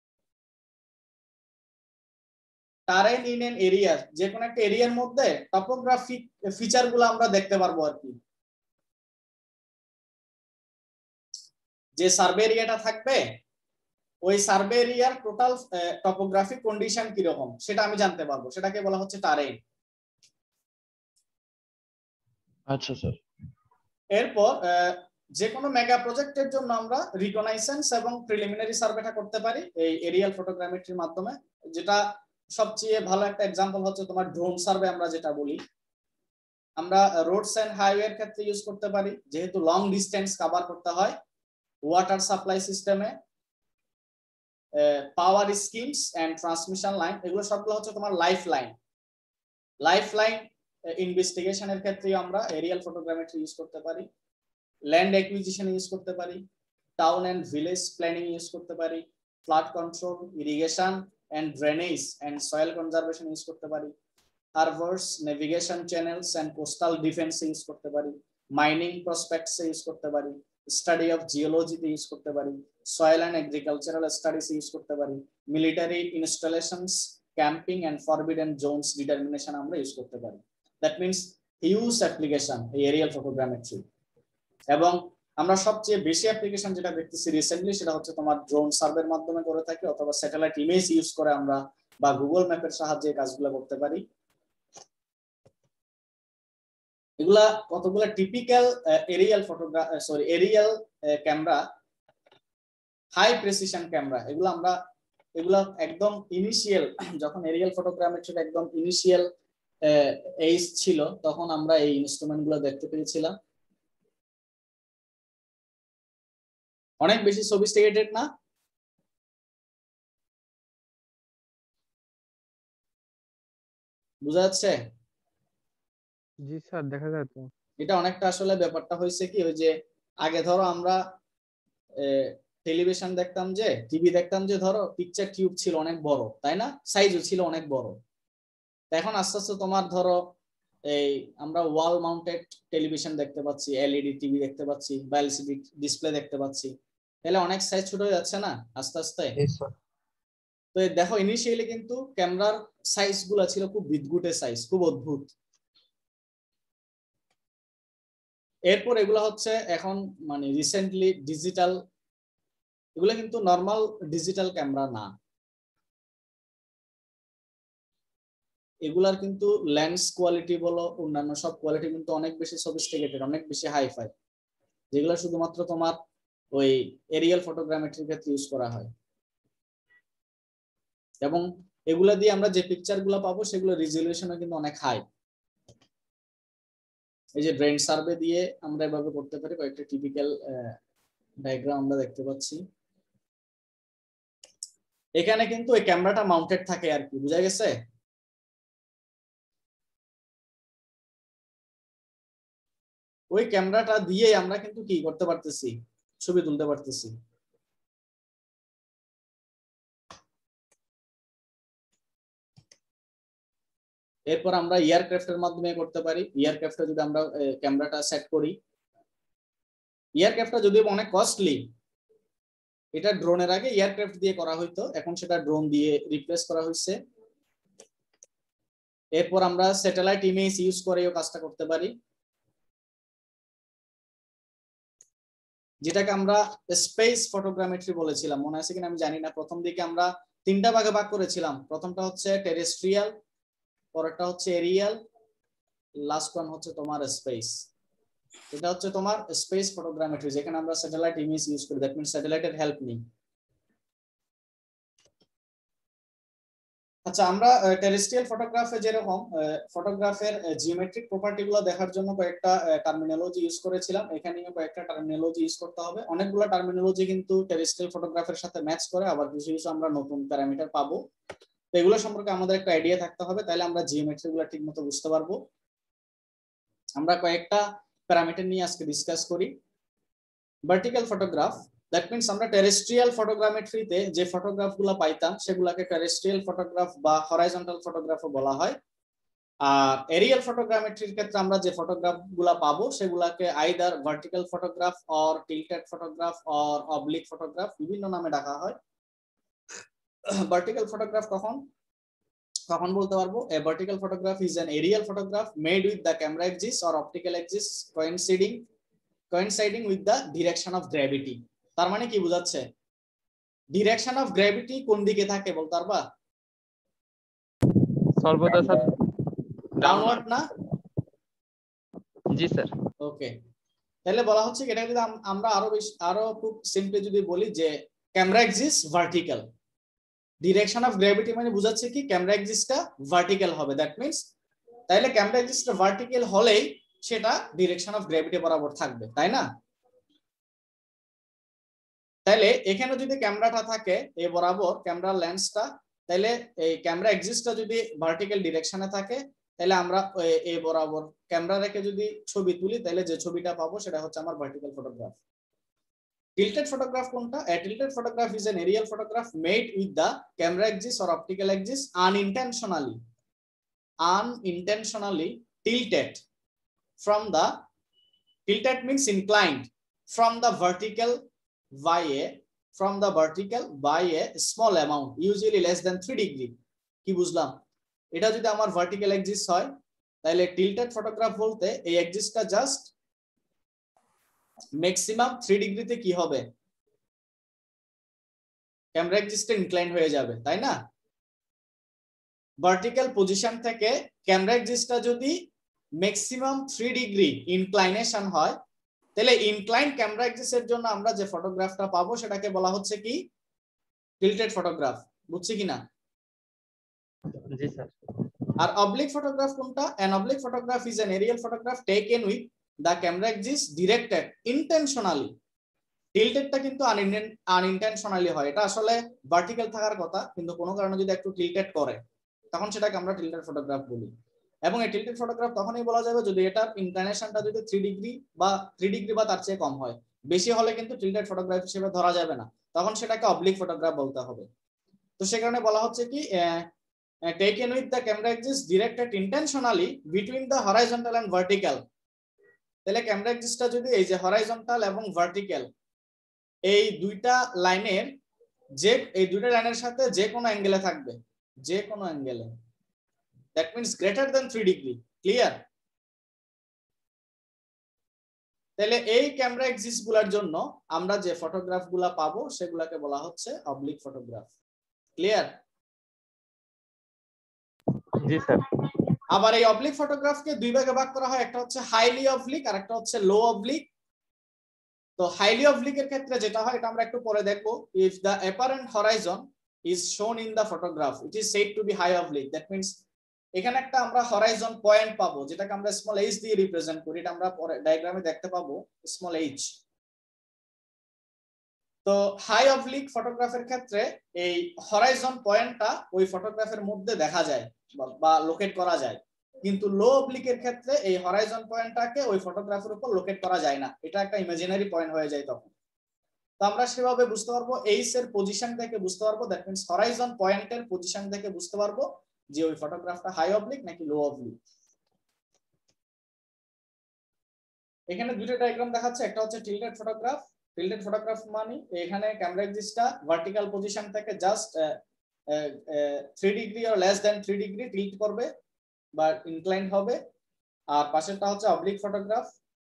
টারেন ইন এন এরিয়া, যে কোনো একটা এরিয়ার মধ্যে টপোগ্রাফিক ফিচারগুলো আমরা দেখতে পারবো আর কি। যে সার্ভে এরিয়াটা থাকবে ওই সার্ভে এরিয়ার টোটাল টপোগ্রাফিক কন্ডিশন কি রকম সেটা আমি জানতে পারবো, সেটাকে বলা হচ্ছে টারেন। আচ্ছা স্যার। এরপর যে কোনো মেগা প্রজেক্টের জন্য আমরা রিকগনাইসেন্স এবং প্রিলিমিনারি সার্ভেটা করতে পারি এই এরিয়াল ফটোগ্রামেট্রির মাধ্যমে। যেটা সবচেয়ে ভালো একটা एग्जांपल হচ্ছে তোমার ড্রোন সার্ভে, আমরা যেটা বলি। আমরা রোডস এন্ড হাইওয়ের ক্ষেত্রে ইউজ করতে পারি, যেহেতু লং ডিসটেন্স কভার করতে হয়। ওয়াটার সাপ্লাই সিস্টেমে, power schemes and transmission line, এগুলো সবগুলো হচ্ছে তোমার লাইফ লাইন। লাইফ লাইন ইনভেস্টিগেশনের ক্ষেত্রে আমরা এরিয়াল ফটোগ্রামেট্রি ইউজ করতে পারি। ল্যান্ড অ্যাকুইজিশন ইউজ করতে পারি, town and village planning use করতে পারি, flood control, irrigation, and drainage and soil conservation use করতে পারি, harbors, navigation channels and coastal defense use করতে পারি, mining prospects ইউজ করতে পারি, study of geology ইউজ করতে পারি, soil and agricultural studies use করতে পারি, military installations, camping and forbidden zones determination আমরা ইউজ করতে পারি। that means huge application এই aerial photogrammetry। এবং আমরা সবচেয়ে বেশি অ্যাপ্লিকেশন যেটা দেখতেছি রিসেন্টলি সেটা হচ্ছে তোমার ড্রোন সার্ভের মাধ্যমে করে থাকি, অথবা স্যাটেলাইট ইমেজ ইউজ করে আমরা বা গুগল ম্যাপের সাহায্যে কাজগুলো করতে পারি। এগুলা কতগুলা typical aerial photograph sorry aerial camera, high precision camera. এগুলো আমরা এগুলা একদম ইনিশিয়াল যখন এরিয়াল ফটোগ্রামেট্রি একদম ইনিশিয়াল এইজ ছিল তখন আমরা এই ইনস্ট্রুমেন্ট গুলো দেখতে পেয়েছিলাম। অনেক বেশি সফিস্টিকেটেড না? বুঝা যাচ্ছে? জি স্যার, দেখা যায় তো। এটা অনেকটা আসলে ব্যাপারটা হয়েছে কি, ওই যে আগে ধরো আমরা টেলিভিশন দেখতাম, যে টিভি দেখতাম, যে ধরো পিকচার টিউব ছিল অনেক বড়, তাই না? সাইজও ছিল অনেক বড়। এখন আস্তে আস্তে তোমার ধরো এই আমরা ওয়াল মাউন্টেড টেলিভিশন দেখতে পাচ্ছি, এলইডি টিভি দেখতে পাচ্ছি, বা এলসিডি ডিসপ্লে দেখতে পাচ্ছি, তাহলে অনেক সাইজ ছোট হয়ে যাচ্ছে না আস্তে আস্তে? তো দেখো ইনিশিয়ালি কিন্তু ক্যামেরার সাইজ গুলা ছিল খুব বিদঘুটে সাইজ, খুব অদ্ভুত। এরপর এগুলা হচ্ছে এখন মানে রিসেন্টলি ডিজিটাল, এগুলা কিন্তু নর্মাল ডিজিটাল ক্যামেরা না, এগুলার কিন্তু লেন্স কোয়ালিটি বলো অন্যান্য সব কোয়ালিটি কিন্তু অনেক বেশি সফিস্টিকেটেড, অনেক বেশি হাইফাই, যেগুলো শুধুমাত্র তোমার ওই এরিয়াল ফটোগ্রামেট্রির ক্ষেত্রে ইউজ করা হয়। এবং এগুলা দিয়ে আমরা যে পিকচার গুলা পাবো সেগুলো রিজলিউশনও কিন্তু অনেক হাই। এই যে ব্রেন সার্ভে দিয়ে আমরা এভাবে করতে পারি, কয়েকটা টিপিক্যাল ডায়াগ্রাম আমরা দেখতে পাচ্ছি। এখানে কিন্তু এই ক্যামেরাটা মাউন্টেড থাকে আর কি, বুঝা গেছে? ওই ক্যামেরাটা দিয়ে আমরা কিন্তু কি করতে পারতেছি, ছবি তুলতে পারতেছি। এরপর আমরা এয়ারক্রাফটের মাধ্যমে করতে পারি। এয়ারক্রাফটে যদি আমরা ক্যামেরাটা সেট করি, এয়ারক্রাফটটা যদিও অনেক কস্টলি, এটা ড্রোনের আগে এয়ারক্রাফট দিয়ে করা হইতো, এখন সেটা ড্রোন দিয়ে রিপ্লেস করা হয়েছে। এরপর আমরা স্যাটেলাইট ইমেজ ইউজ করেও কাজটা করতে পারি, যেটাকে আমরা স্পেস ফটোগ্রামেট্রি বলেছিলাম, মনে আছে কিনা আমি জানি না। প্রথম দিকে আমরা তিনটা ভাগে ভাগ করেছিলাম, প্রথমটা হচ্ছে টেরেস্ট্রিয়াল, পরেরটা হচ্ছে এরিয়াল, লাস্ট ওয়ান হচ্ছে তোমার স্পেস। এটা হচ্ছে তোমার স্পেস ফটোগ্রামেট্রি, যেখানে আমরা স্যাটেলাইট ইমেজ ইউজ করি, দ্যাট মিন্স স্যাটেলাইটের হেল্প নিই। আচ্ছা, আমরা টেরেস্ট্রিয়াল ফটোগ্রাফে যেরকম ফটোগ্রাফের জিওমেট্রিক প্রপার্টি গুলো দেখার জন্য কয়েকটা টার্মিনোলজি ইউজ করেছিলাম, এখানেও কয়েকটা টার্মিনোলজি ইউজ করতে হবে। অনেকগুলো টার্মিনোলজি কিন্তু টেরেস্ট্রিয়াল ফটোগ্রাফের সাথে ম্যাচ করে, আবার কিছু কিছু আমরা নতুন প্যারামিটার পাবো। তো এগুলো সম্পর্কে আমাদের একটা আইডিয়া থাকতে হবে, তাহলে আমরা জিওমেট্রি গুলো ঠিক মতো বুঝতে পারবো। আমরা কয়েকটা প্যারামিটার নিয়ে আজকে ডিসকাস করি। ভার্টিক্যাল ফটোগ্রাফ, দ্যাট মিন্স আমরা টেরেস্ট্রিয়াল ফটোগ্রামেট্রিতে যে ফটোগ্রাফ গুলা পাইতাম সেগুলাকে টেরেস্ট্রিয়াল ফটোগ্রাফ বা হরাইজন্টাল ফটোগ্রাফও বলা হয়। আর এরিয়াল ফটোগ্রামেট্রির ক্ষেত্রে আমরা যে ফটোগ্রাফ গুলা পাবো সেগুলাকে either vertical photograph or tilted photograph or oblique photograph, বিভিন্ন নামে ডাকা হয়। ভার্টিক্যাল ফটোগ্রাফ কখন কখন বলতে পারবো? A vertical photograph is an aerial photograph made with the camera axis or optical axis coinciding coinciding with the direction of gravity. তার মানে কি বোঝাচ্ছে? ডিরেকশন অফ গ্র্যাভিটি কোন দিকে থাকে বলতে পারবা? সর্বদা স্যার ডাউনওয়ার্ড না? জি স্যার। ওকে, তাহলে বলা হচ্ছে এটা যদি আমরা আরো বেশি আরো খুব সিম্পলি যদি বলি যে camera axis vertical, direction of gravity মানে বোঝাচ্ছে কি ক্যামেরা এক্সিসটা ভার্টিক্যাল হবে। দ্যাট মিন্স তাহলে ক্যামেরা এক্সিসটা ভার্টিক্যাল হলেই সেটা ডিরেকশন অফ গ্র্যাভিটি বরাবর থাকবে, তাই না? তাহলে এখানে যদি ক্যামেরাটা থাকে এই বরাবর ক্যামেরা লেন্সটা, তাহলে এই ক্যামেরা এক্সিসটা যদি ভার্টিক্যাল ডিরেকশনে থাকে, তাহলে আমরা এই বরাবর ক্যামেরা রেখে যদি ছবি তুলি তাহলে যে ছবিটা পাবো সেটা হচ্ছে আমার ভার্টিক্যাল ফটোগ্রাফ। tilted photograph কোনটা? A tilted photograph is an aerial photograph made with the camera axis or optical axis unintentionally unintentionally tilted from the tilted means inclined from the vertical by a from the vertical by a small amount, usually less than three degree. কি বুঝলাম? এটা যদি আমার vertical axis হয় তাহলে tilted photograph বলতে এই axisটা just maximum three ডিগ্রিতে কি হবে? ক্যামেরা এক্সিসটা ইনক্লাইন হয়ে যাবে, তাই না? ভার্টিক্যাল পজিশন থেকে ক্যামেরা এক্সিসটা যদি ম্যাক্সিমাম থ্রি ডিগ্রি ইনক্লাইনেশন হয় তাহলে ইনক্লাইন ক্যামেরা এক্সিসের জন্য আমরা যে ফটোগ্রাফটা পাবো সেটাকে বলা হচ্ছে কি? Tilted photograph. বুঝছি কিনা? জি স্যার। আর অবলিক ফটোগ্রাফ কোনটা? an oblique photograph is an aerial photograph taken with the camera axis directed intentionally. টিল্টেডটা কিন্তু আনইনটেনশনালি হয়, এটা আসলে ভার্টিক্যাল থাকার কথা কিন্তু কোনো কারণে যদি একটু টিল্টেড করে তখন সেটাকে আমরা টিল্টেড ফটোগ্রাফ বলি। এবং এই টিল্টেড ফটোগ্রাফ তখনই বলা যাবে যদি এটার ইনক্লিনেশনটা যদি থ্রি ডিগ্রি বা থ্রি ডিগ্রি বা তার চেয়ে কম হয়। বেশি হলে কিন্তু টিল্টেড ফটোগ্রাফ হিসেবে ধরা যাবে না, তখন সেটাকে অবলিক ফটোগ্রাফ বলতে হবে। তো সে কারণে বলা হচ্ছে কি taken with the camera axis directed intentionally between the horizontal and vertical. তাহলে ক্যামেরা এক্সিসটা যদি এই যে হরাইজন্টাল এবং ভার্টিক্যাল এই দুইটা লাইনের যে এই দুইটা লাইনের সাথে যে কোনো অ্যাঙ্গেলে থাকবে, যে কোনো অ্যাঙ্গেলে, that means greater than three degree. Clear? তাহলে এই ক্যামেরা এক্সিস গুলার জন্য আমরা যে ফটোগ্রাফ গুলা পাবো সেগুলাকে বলা হচ্ছে অবলিক ফটোগ্রাফ। ক্লিয়ার? জি স্যার। আবার এই অবলিক ফটোগ্রাফকে দুই ভাগে ভাগ করা হয়, একটা হচ্ছে হাইলি অবলিক আর একটা হচ্ছে লো অবলিক। তো হাইলি অবলিক এর ক্ষেত্রে যেটা হয় এটা আমরা একটু পরে দেখবো। If the apparent horizon is shown in the photograph it is said to be high oblique. That means এখানে একটা আমরা হরাইজন পয়েন্ট পাবো যেটাকে আমরা স্মল এইচ দিয়ে রিপ্রেজেন্ট করি, এটা আমরা পরে ডায়াগ্রামে দেখতে পাবো স্মল এইচ। তো হাই অবলিক ফটোগ্রাফের ক্ষেত্রে এই হরাইজন পয়েন্টটা ওই ফটোগ্রাফের মধ্যে দেখা যায় বা লোকেট করা যায়, কিন্তু লো অবলিকের ক্ষেত্রে এই হরাইজন পয়েন্টটাকে ওই ফটোগ্রাফের উপর লোকেট করা যায় না, এটা একটা ইমাজিনারি পয়েন্ট হয়ে যায় তখন। তো আমরা সেভাবে বুঝতে পারবো এইচ এর পজিশন থেকে বুঝতে পারবো, দ্যাট মিন্স হরাইজন পয়েন্টের পজিশন থেকে বুঝতে পারবো যে ওই ফটোগ্রাফটা হাই অবলিক নাকি লো অবলিক। এখানে দুটো ডায়াগ্রাম দেখাচ্ছে, একটা হচ্ছে টিল্টেড ফটোগ্রাফ। টিল্টেড ফটোগ্রাফ মানে এখানে ক্যামেরা এক্সিসটা ভার্টিক্যাল পজিশন থেকে just three degree or less than three degree tilt করবে বা ইনক্লাইন্ড হবে। আর পাশেরটা হচ্ছে অবলিক ফটোগ্রাফ।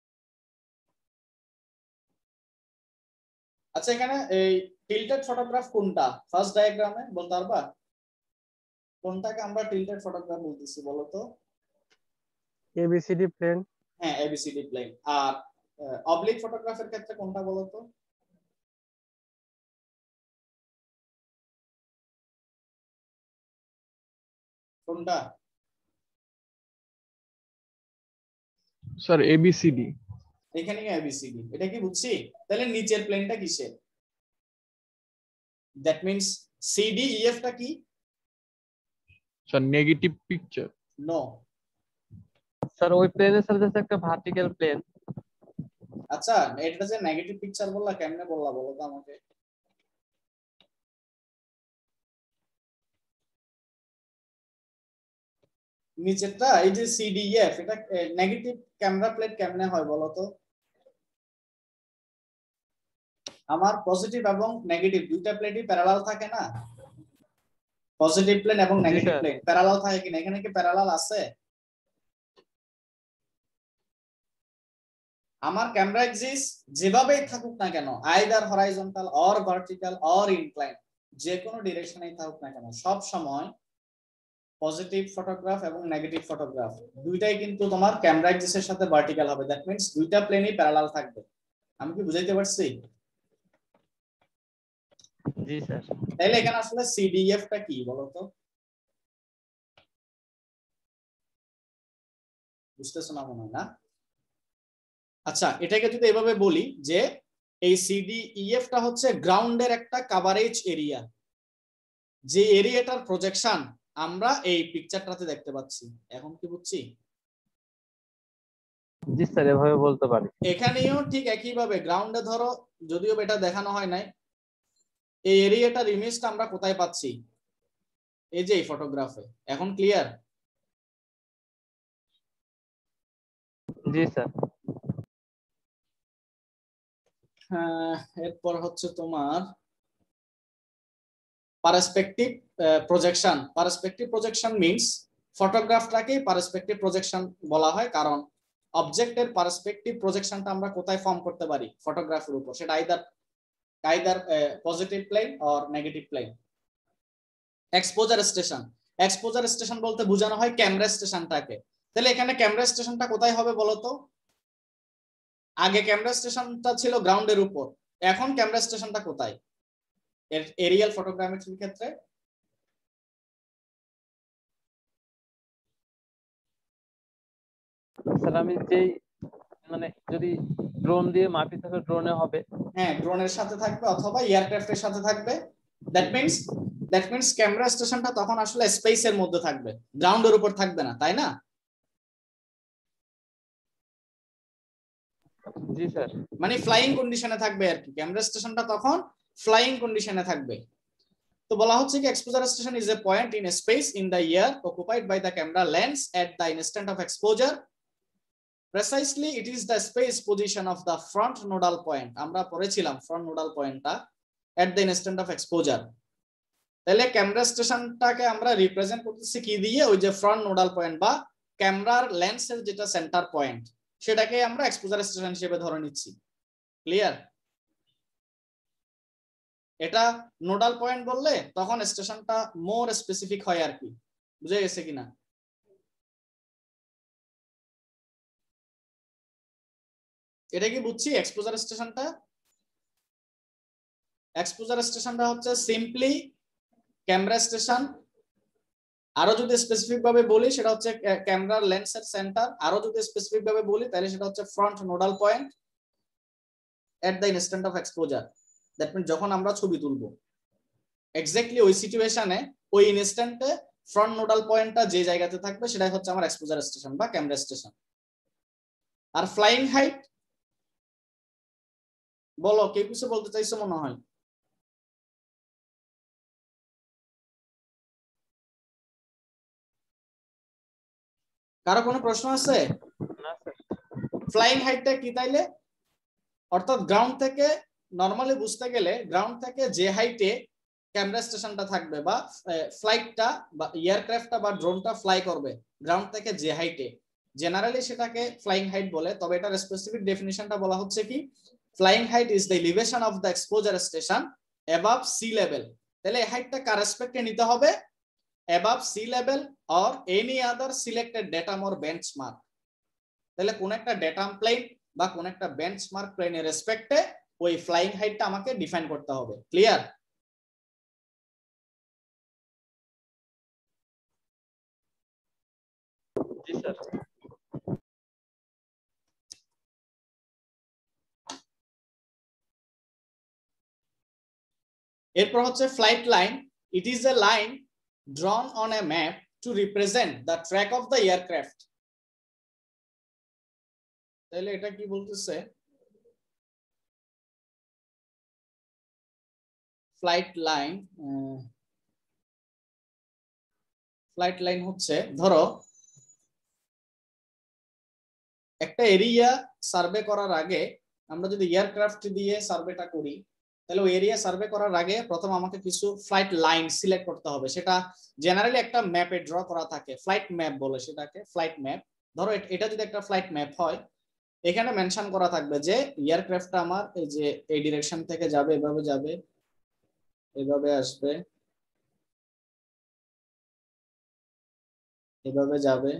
আচ্ছা, এখানে এই টিল্টেড ফটোগ্রাফ কোনটা ফার্স্ট ডায়াগ্রামে বলতে পারবা? কোনটাকে আমরা টিল্টেড ফটোগ্রাফ বলতেছি বলো তো? ABCD plane. হ্যাঁ, এবিসিডি প্লেন। আর অবলিক ফটোগ্রাফের ক্ষেত্রে কোনটা বলো তো? কোনটা? Sir ABCD. এখানে কি এবিসিডি? এটা কি বুঝছি? তাহলে নিচের প্লেনটা কিসের? দ্যাট মিন্স সিডি ইএফ টা কি? Sir negative picture. No sir ওই প্লেনের সাথে আছে একটা ভার্টিক্যাল প্লেন। আচ্ছা, এটা যে নেগেটিভ পিকচার বললা কেমনে বললা বলো তো আমাকে? নিচেরটা এই যে সিডিএফ, এটা নেগেটিভ ক্যামেরা প্লেট কেমনে হয় বলো তো? আমার পজিটিভ এবং নেগেটিভ দুইটা প্লেটই প্যারালাল থাকে না? পজিটিভ প্লেন এবং নেগেটিভ প্লেন প্যারালাল থাকে কিনা? এখানে কি প্যারালাল আছে? আমার ক্যামেরা এক্সিস যেভাবেই থাকুক না কেন, either horizontal or vertical or incline, যে কোনো ডিরেকশনেই থাকুক না কেন, সব সময় পজিটিভ ফটোগ্রাফ এবং নেগেটিভ ফটোগ্রাফ দুইটাই কিন্তু তোমার ক্যামেরা এক্সিসের সাথে ভার্টিক্যাল হবে। দ্যাট মিন্স দুইটা প্লেনই প্যারালাল থাকবে। আমি কি বুঝাইতে পারছি? জি স্যার। তাহলে এখানে আসলে সিডিএফ টা কি বলো তো? বুঝতেছো না মনে হয় না? আচ্ছা, এটাকে যদি এভাবে বলি যে এই সিডিইএফ টা হচ্ছে গ্রাউন্ডের একটা কভারেজ এরিয়া, যে এরিয়াটার প্রজেকশন আমরা এই পিকচারটাতে দেখতে পাচ্ছি। এখন কি বুঝছি? জি জি স্যার এভাবে বলতে পারি। এখানেও ঠিক একই ভাবে গ্রাউন্ডে ধরো, যদিও এটা দেখানো হয় নাই, এই এরিয়াটার ইমেজটা আমরা কোথায় পাচ্ছি? এই যে এই ফটোগ্রাফে। এখন ক্লিয়ার? জি স্যার। হ্যাঁ, এরপর হচ্ছে তোমার perspective projection. Perspective projection means ফটোগ্রাফটাকে পার্সপেক্টিভ প্রজেকশন বলা হয়, কারণ অবজেক্টের পার্সপেক্টিভ প্রজেকশনটা আমরা কোথায় ফর্ম করতে পারি? ফটোগ্রাফের উপর। সেটা either either positive plane or negative plane. Exposure station. Exposure station বলতে বোঝানো হয় ক্যামেরা স্টেশনটাকে। তাহলে এখানে ক্যামেরা স্টেশনটা কোথায় হবে বলতো? আগে ক্যামেরা স্টেশনটা ছিল গ্রাউন্ডের উপর, এখন ক্যামেরা স্টেশনটা কোথায় এরিয়াল ফটোগ্রামেট্রির ক্ষেত্রে? স্যার আমি যেই মানে যদি ড্রোন দিয়ে মাপি থাকে ড্রোনে হবে। হ্যাঁ, ড্রোনের সাথে থাকবে অথবা এয়ারক্রাফটের সাথে থাকবে। That means that means camera স্টেশনটা তখন আসলে স্পেসের মধ্যে থাকবে, গ্রাউন্ডের উপর থাকবে না, তাই না? জি স্যার। মানে ফ্লাইং কন্ডিশনে থাকবে আর কি, ক্যামেরা স্টেশনটা তখন ফ্লাইং কন্ডিশনে থাকবে। তো বলা হচ্ছে কি exposure station is a point in space in the air occupied by the camera lens at the instant of exposure. Precisely it is the space position of the front nodal point. আমরা পড়েছিলাম front nodal পয়েন্টটা at the instant of exposure. তাহলে camera স্টেশনটাকে আমরা represent করতেছি কি দিয়ে? ওই যে ফ্রন্ট নোডাল পয়েন্ট বা ক্যামেরার লেন্সের যেটা সেন্টার পয়েন্ট, সেটাকে আমরা এক্সপোজার স্টেশন হিসেবে ধরে নিচ্ছি। ক্লিয়ার? এটা নোডাল পয়েন্ট বললে তখন স্টেশনটা মোর স্পেসিফিক হয় আর কি। বুঝে গেছে কিনা? এটা কি বুঝছি এক্সপোজার স্টেশনটা? এক্সপোজার স্টেশনটা হচ্ছে সিম্পলি ক্যামেরা স্টেশন। আরো যদি স্পেসিফিক ভাবে বলি সেটা হচ্ছে ক্যামেরার লেন্সের সেন্টার। আরো যদি স্পেসিফিক ভাবে বলি তাহলে সেটা হচ্ছে front nodal point at the instant of exposure. That means যখন আমরা ছবি তুলবো এক্স্যাক্টলি ওই সিচুয়েশনে ওই ইনস্ট্যান্টে ফ্রন্ট নোডাল পয়েন্টটা যে জায়গাতে থাকবে সেটাই হচ্ছে আমার এক্সপোজার স্টেশন বা ক্যামেরা স্টেশন। আর ফ্লাইং হাইট বলো, কে কিছু বলতে চাইছো মনে হয়? কারো কোনো প্রশ্ন আছে? ফ্লাইং হাইটটা কি তাইলে? অর্থাৎ গ্রাউন্ড থেকে নরমালি বুঝতে গেলে গ্রাউন্ড থেকে যে হাইটে ক্যামেরা স্টেশনটা থাকবে বা ফ্লাইটটা বা এয়ারক্রাফটটা বা ড্রোনটা ফ্লাই করবে, গ্রাউন্ড থেকে যে হাইটে, জেনারেলি সেটাকে ফ্লাইং হাইট বলে। তবে এটার স্পেসিফিক ডেফিনিশনটা বলা হচ্ছে কি flying height is the elevation of the exposure station above sea level. তাহলে এই হাইটটা কার রেসপেক্টে নিতে হবে? Above sea level or any other selected datum or benchmark. তাহলে কোন একটা ডেটাম প্লেন বা কোন একটা বেঞ্চমার্ক প্লেনের রেসপেক্টে ওই ফ্লাইং হাইটটা আমাকে ডিফাইন করতে হবে। ক্লিয়ার? জি স্যার। এরপর হচ্ছে flight line. It is a line drawn on a map to represent the track of the aircraft. তাহলে এটা কি বলতেছে? ফ্লাইট লাইন ফ্লাইট লাইন হচ্ছে ধরো একটা এরিয়া সার্ভে করার আগে আমরা যদি এয়ারক্রাফট দিয়ে সার্ভেটা করি তাহলে ওই এরিয়া সার্ভে করার আগে প্রথম আমাকে কিছু ফ্লাইট লাইন সিলেক্ট করতে হবে। সেটা জেনারেলি একটা ম্যাপে ড্র করা থাকে, ফ্লাইট ম্যাপ বলে সেটাকে, ফ্লাইট ম্যাপ। ধরো এটা যদি একটা ফ্লাইট ম্যাপ হয়, এখানে মেনশন করা থাকবে যে এয়ারক্রাফটটা আমার এই যে এই ডিরেকশন থেকে যাবে, এভাবে যাবে, এভাবে আসবে, এভাবে যাবে,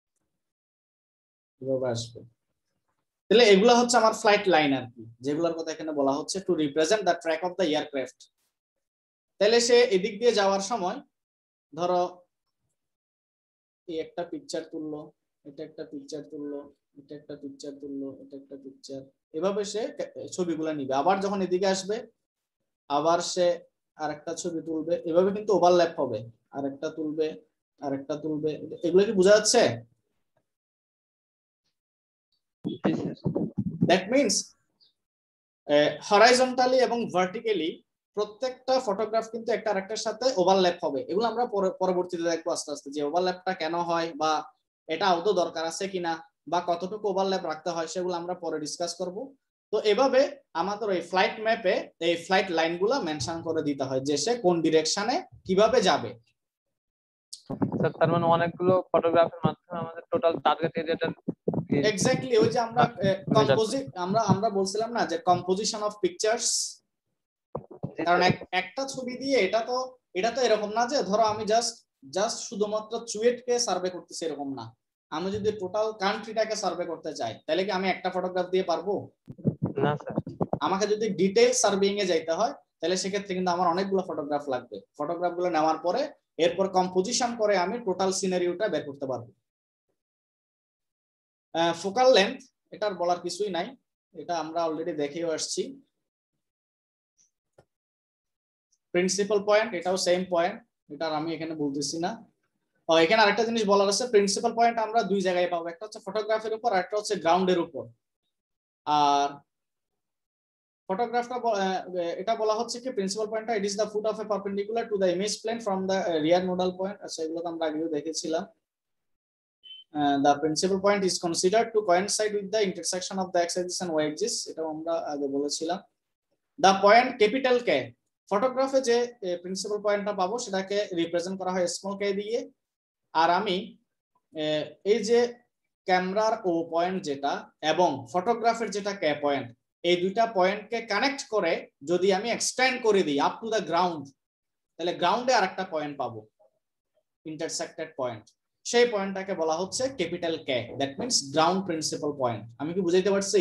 এভাবে আসবে। তাহলে এগুলো হচ্ছে আমার ফ্লাইট লাইন আর কি, যেগুলোর কথা এখানে বলা হচ্ছে to represent the track of the aircraft. তাহলে সে এদিক দিয়ে যাওয়ার সময় ধরো এই একটা পিকচার তুললো, এটা একটা পিকচার তুললো, এটা একটা পিকচার তুললো, এটা একটা পিকচার, এভাবে সে ছবিগুলো নিবে। আবার যখন এদিকে আসবে আবার সে আরেকটা ছবি তুলবে, এভাবে কিন্তু ওভারল্যাপ হবে, আরেকটা তুলবে, আরেকটা তুলবে। এগুলো কি বোঝা যাচ্ছে? জি স্যার। দ্যাট মিন্স হরাইজন্টালি এবং ভার্টিক্যালি প্রত্যেকটা ফটোগ্রাফ কিন্তু একটা আরেকটার সাথে ওভারল্যাপ হবে। এগুলো আমরা পরবর্তীতে দেখবো আস্তে আস্তে যে ওভারল্যাপটা কেন হয় বা এটা আদৌ দরকার আছে কিনা বা কতটুকু ওভারল্যাপ রাখতে হয় সেগুলো আমরা পরে ডিসকাস করব। তো এভাবে আমাদের এই ফ্লাইট ম্যাপে এই ফ্লাইট লাইনগুলো মেনশন করে দিতে হয় যে সে কোন ডিরেকশনে কিভাবে যাবে। স্যার তার মানে অনেকগুলো ফটোগ্রাফের মাধ্যমে আমাদের টোটাল টার্গেট এরিয়াটা এক্স্যাক্টলি ওই যে আমরা কম্পোজিট আমরা আমরা বলছিলাম না যে কম্পোজিশন অফ পিকচার্স, কারণ একটা ছবি দিয়ে এটা তো এটা তো এরকম না যে ধরো আমি জাস্ট জাস্ট শুধুমাত্র চুয়েটকে সার্ভে করতেছি, এরকম না। আমি যদি টোটাল কান্ট্রিটাকে সার্ভে করতে চাই তাহলে কি আমি একটা ফটোগ্রাফ দিয়ে পারবো না স্যার। আমাকে যদি ডিটেইল সার্ভেইং এ যাইতে হয় তাহলে সেক্ষেত্রে কিন্তু আমার অনেকগুলো ফটোগ্রাফ লাগবে। ফটোগ্রাফগুলো নেওয়ার পরে এরপর কম্পোজিশন করে আমি টোটাল সিনারিওটা বের করতে পারবো। ফোকাল লেন্থ এটার বলার কিছুই নাই, এটা আমরা অলরেডি দেখেও আসছি। প্রিন্সিপাল পয়েন্ট এটাও সেম পয়েন্ট, এটা আমি এখানে বলতেছি না। ও এখানে আরেকটা জিনিস বলার আছে, প্রিন্সিপাল পয়েন্ট আমরা দুই জায়গায় পাবো, একটা হচ্ছে ফটোগ্রাফের উপর আর একটা হচ্ছে গ্রাউন্ডের উপর। আর ফটোগ্রাফটা এটা বলা হচ্ছে কি প্রিন্সিপাল পয়েন্টটা it is the foot of a perpendicular to the image plane from the rear nodal point. আচ্ছা এগুলো তো আমরা আগেও দেখেছিলাম। The principal point is considered to coincide with the intersection of the x-axis and y-axis, এটা আমরা আগে বলেছিলাম। The point capital K, ফটোগ্রাফে যে প্রিন্সিপাল পয়েন্টটা পাবো সেটাকে রিপ্রেজেন্ট করা হয় স্মল k দিয়ে। আর আমি এই যে ক্যামেরার ও পয়েন্ট যেটা এবং ফটোগ্রাফের যেটা কে পয়েন্ট, এই দুইটা পয়েন্টকে কানেক্ট করে যদি আমি এক্সটেন্ড করে দিই আপ টু দ্য গ্রাউন্ড, তাহলে গ্রাউন্ডে আরেকটা পয়েন্ট পাবো, ইন্টারসেক্টেড পয়েন্ট। সেই পয়েন্টটাকে বলা হচ্ছে capital K, that means ground principal point. আমি কি বুঝাইতে পারছি?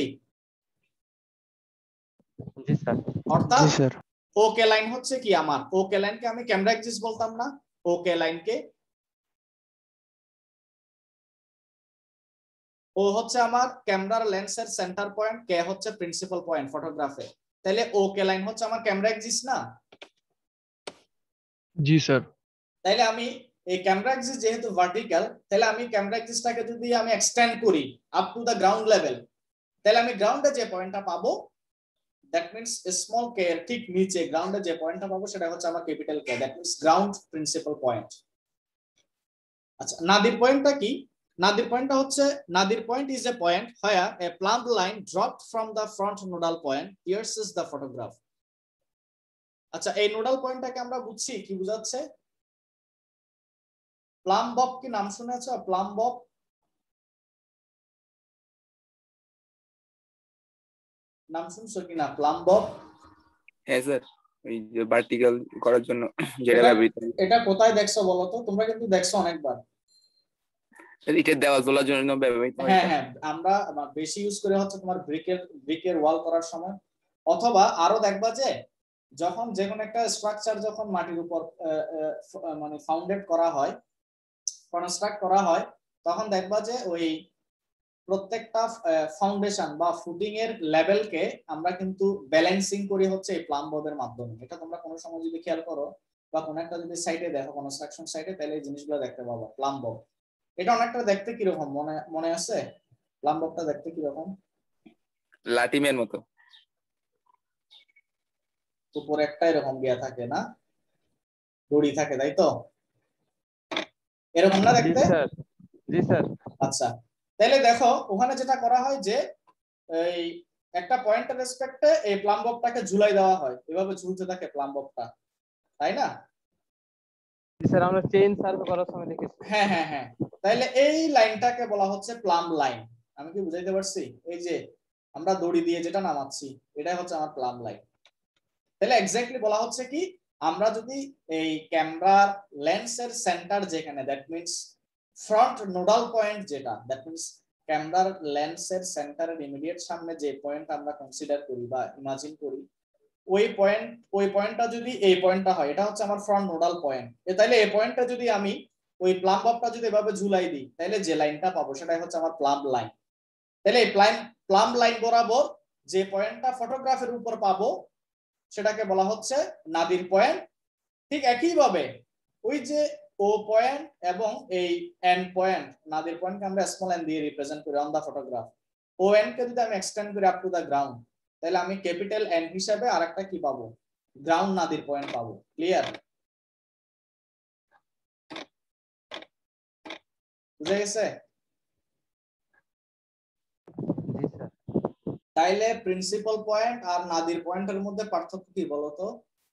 জি স্যার। অর্থাৎ জি স্যার। ওকে লাইন হচ্ছে কি আমার ওকে লাইনকে আমি ক্যামেরা এক্সিস বলতাম না, ওকে লাইনকে ও হচ্ছে আমার ক্যামেরার লেন্সের সেন্টার পয়েন্ট, কে হচ্ছে প্রিন্সিপাল পয়েন্ট ফটোগ্রাফে। তাহলে ওকে লাইন হচ্ছে আমার ক্যামেরা এক্সিস না? জি স্যার। তাহলে আমি এই ক্যামেরা এক্সিস যেহেতু ভার্টিক্যাল, তাহলে আমি ক্যামেরা এক্সিসটাকে যদি আমি এক্সটেন্ড করি up to the ground level, তাহলে আমি গ্রাউন্ডে যে পয়েন্টটা পাবো দ্যাট মিন্স স্মল কে এর ঠিক নিচে গ্রাউন্ডে যে পয়েন্টটা পাবো সেটা হচ্ছে আমার capital K, that means ground principal point. আচ্ছা নাদির পয়েন্টটা কি? নাদির পয়েন্টটা হচ্ছে nadir point is a point where a plumb line dropped from the front nodal point pierces the photograph. আচ্ছা এই নোডাল পয়েন্টটাকে আমরা বুঝছি কি বোঝাচ্ছে? প্লাম বব কি নাম শুনেছ? প্লাম বব নাম শুনছো কিনা? Plum Bob? হ্যাঁ স্যার, ওই যে ভার্টিক্যাল করার জন্য যেটা ব্যবহৃত হয়। এটা কোথায় দেখছো বলো তো? তোমরা কিন্তু দেখছো অনেকবার। এটা দেওয়াল তোলার জন্য ব্যবহৃত হয়। হ্যাঁ হ্যাঁ, আমরা বেশি ইউজ করে হচ্ছে তোমার ব্রিকের ব্রিকের ওয়াল করার সময়, অথবা আরো দেখবা যে যখন যে কোনো একটা স্ট্রাকচার যখন মাটির উপর মানে ফাউন্ডেড করা হয়, কনস্ট্রাক্ট করা হয়, তখন দেখবা যে ওই প্রত্যেকটা ফাউন্ডেশন বা ফুটিং এর লেভেলকে আমরা কিন্তু ব্যালেন্সিং করি হচ্ছে এই প্লাম ববের মাধ্যমে। এটা তোমরা কোনো সময় যদি খেয়াল করো বা কোনো একটা যদি সাইটে দেখো কনস্ট্রাকশন সাইটে, তাহলে এই জিনিসগুলো দেখতে পাবো। প্লাম বব এটা অনেকটা দেখতে কিরকম মনে মনে আছে? প্লাম ববটা দেখতে কিরকম? লাটিমের মতো উপরে একটা এরকম দেয়া থাকে না, দড়ি থাকে, তাই তো? এরকম না দেখতে? জি স্যার। জি স্যার। আচ্ছা তাহলে দেখো ওখানে যেটা করা হয় যে এই একটা পয়েন্টের রেসপেক্টে এই প্লাম ববটাকে ঝুলাই দেওয়া হয়, এভাবে ঝুলতে থাকে প্লাম ববটা, তাই না? জি স্যার, আমরা চেইন সার্ভে করার সময় দেখেছি। হ্যাঁ হ্যাঁ হ্যাঁ, তাহলে এই লাইনটাকে বলা হচ্ছে প্লাম লাইন। আমি কি বুঝাইতে পারছি? এই যে আমরা দড়ি দিয়ে যেটা নামাচ্ছি এটাই হচ্ছে আমার প্লাম লাইন। তাহলে এক্স্যাক্টলি বলা হচ্ছে কি আমরা যদি এই ক্যামেরার লেন্সের সেন্টার যেখানে, that means front nodal point যেটা, দ্যাট মিন্স ক্যামেরার লেন্সের সেন্টারের ইমিডিয়েট সামনে যে পয়েন্ট আমরা কনসিডার করি বা ইমাজিন করি, ওই পয়েন্ট ওই পয়েন্টটা যদি এই পয়েন্টটা হয়, এটা হচ্ছে আমার ফ্রন্ট নোডাল পয়েন্ট। তাহলে এই পয়েন্টটা যদি আমি ওই প্লাম ববটা যদি এভাবে ঝুলাই দিই, তাহলে যে লাইনটা পাবো সেটাই হচ্ছে আমার প্লাম লাইন। তাহলে এই প্লাম প্লাম লাইন বরাবর যে পয়েন্টটা ফটোগ্রাফের উপর পাবো সেটাকে বলা হচ্ছে নাদির পয়েন্ট। ঠিক একই ভাবে ওই যে ও পয়েন্ট এবং এই এন্ড পয়েন্ট, নাদির পয়েন্টকে আমরা স্মল এন দিয়ে রিপ্রেজেন্ট করি অন দা ফটোগ্রাফ, ওএন কে যদি আমি এক্সটেন্ড করি আপ টু দা গ্রাউন্ড, তাহলে আমি ক্যাপিটাল এন হিসাবে আরেকটা কি পাবো, গ্রাউন্ড নাদির পয়েন্ট পাবো। ক্লিয়ার? বুঝা গেছে? জি স্যার। তাইলে প্রিন্সিপাল পয়েন্ট আর নাদির পয়েন্টের মধ্যে পার্থক্য কি বলতো?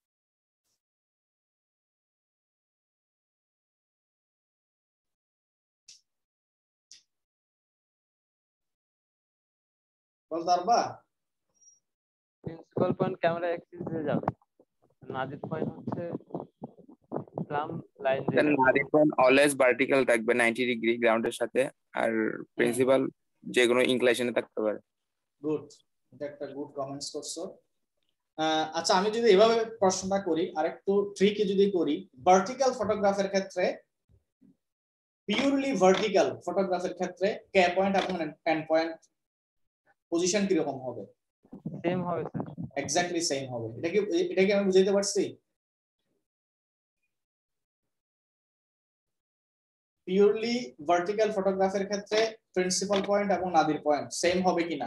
বলতে পারবা? প্রিন্সিপাল পয়েন্ট ক্যামেরা অ্যাক্সিস দিয়ে যাবে, নাদির পয়েন্ট হচ্ছে প্লাম লাইন দিয়ে যাবে। নাদির পয়েন্ট অলওয়েজ ভার্টিক্যাল থাকবে নাইনটি ডিগ্রি গ্রাউন্ডের সাথে, আর প্রিন্সিপাল যে কোনো ইনক্লিনেশনে থাকতে পারে। গুড, এটা একটা গুড কমেন্টস করছো। আচ্ছা আমি যদি এভাবে প্রশ্নটা করি, আরেকটু ট্রিকি যদি করি, ভার্টিক্যাল ফটোগ্রাফের ক্ষেত্রে, পিওরলি ভার্টিক্যাল ফটোগ্রাফের ক্ষেত্রে কে পয়েন্ট এবং এন্ড পয়েন্ট পজিশন কি রকম হবে? সেম হবে স্যার। এক্স্যাক্টলি সেম হবে। এটা কি এটা কি আমি বুঝাইতে পারছি? পিওরলি ভার্টিক্যাল ফটোগ্রাফের ক্ষেত্রে প্রিন্সিপাল পয়েন্ট এবং নাদির পয়েন্ট সেম হবে কিনা?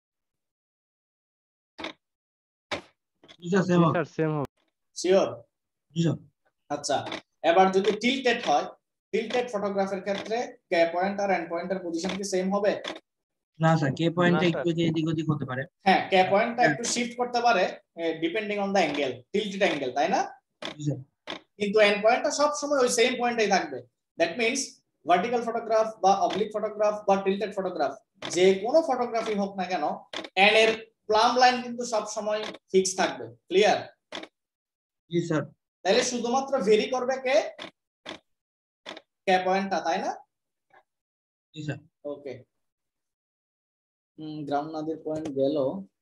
জি স্যার সেম হবে। স্যার সেম হবে। শিওর? জি স্যার। আচ্ছা এবার যদি টিল্টেড হয়, টিল্টেড ফটোগ্রাফের ক্ষেত্রে কে পয়েন্ট আর এন্ড পয়েন্টের পজিশন কি সেম হবে? না স্যার, কে পয়েন্টটা না, একটু এদিক ওদিক হতে পারে। হ্যাঁ, কে পয়েন্টটা একটু শিফট করতে পারে depending on the angle, tilted angle, তাই না? জি স্যার। কিন্তু এন্ড পয়েন্টটা সব সময় ওই সেম পয়েন্টেই থাকবে। দ্যাট মিন্স ভার্টিক্যাল ফটোগ্রাফ বা অবলিক ফটোগ্রাফ বা টিল্টেড ফটোগ্রাফ, যে কোনো ফটোগ্রাফি হোক না কেন, এন্ড এর প্লাম লাইন কিন্তু সব সময় ফিক্স থাকবে। ক্লিয়ার? জি স্যার। তাহলে শুধুমাত্র ভেরি করবে কে কে পয়েন্টটা, তাই না? জি sir. Okay, ground nadir point গেল।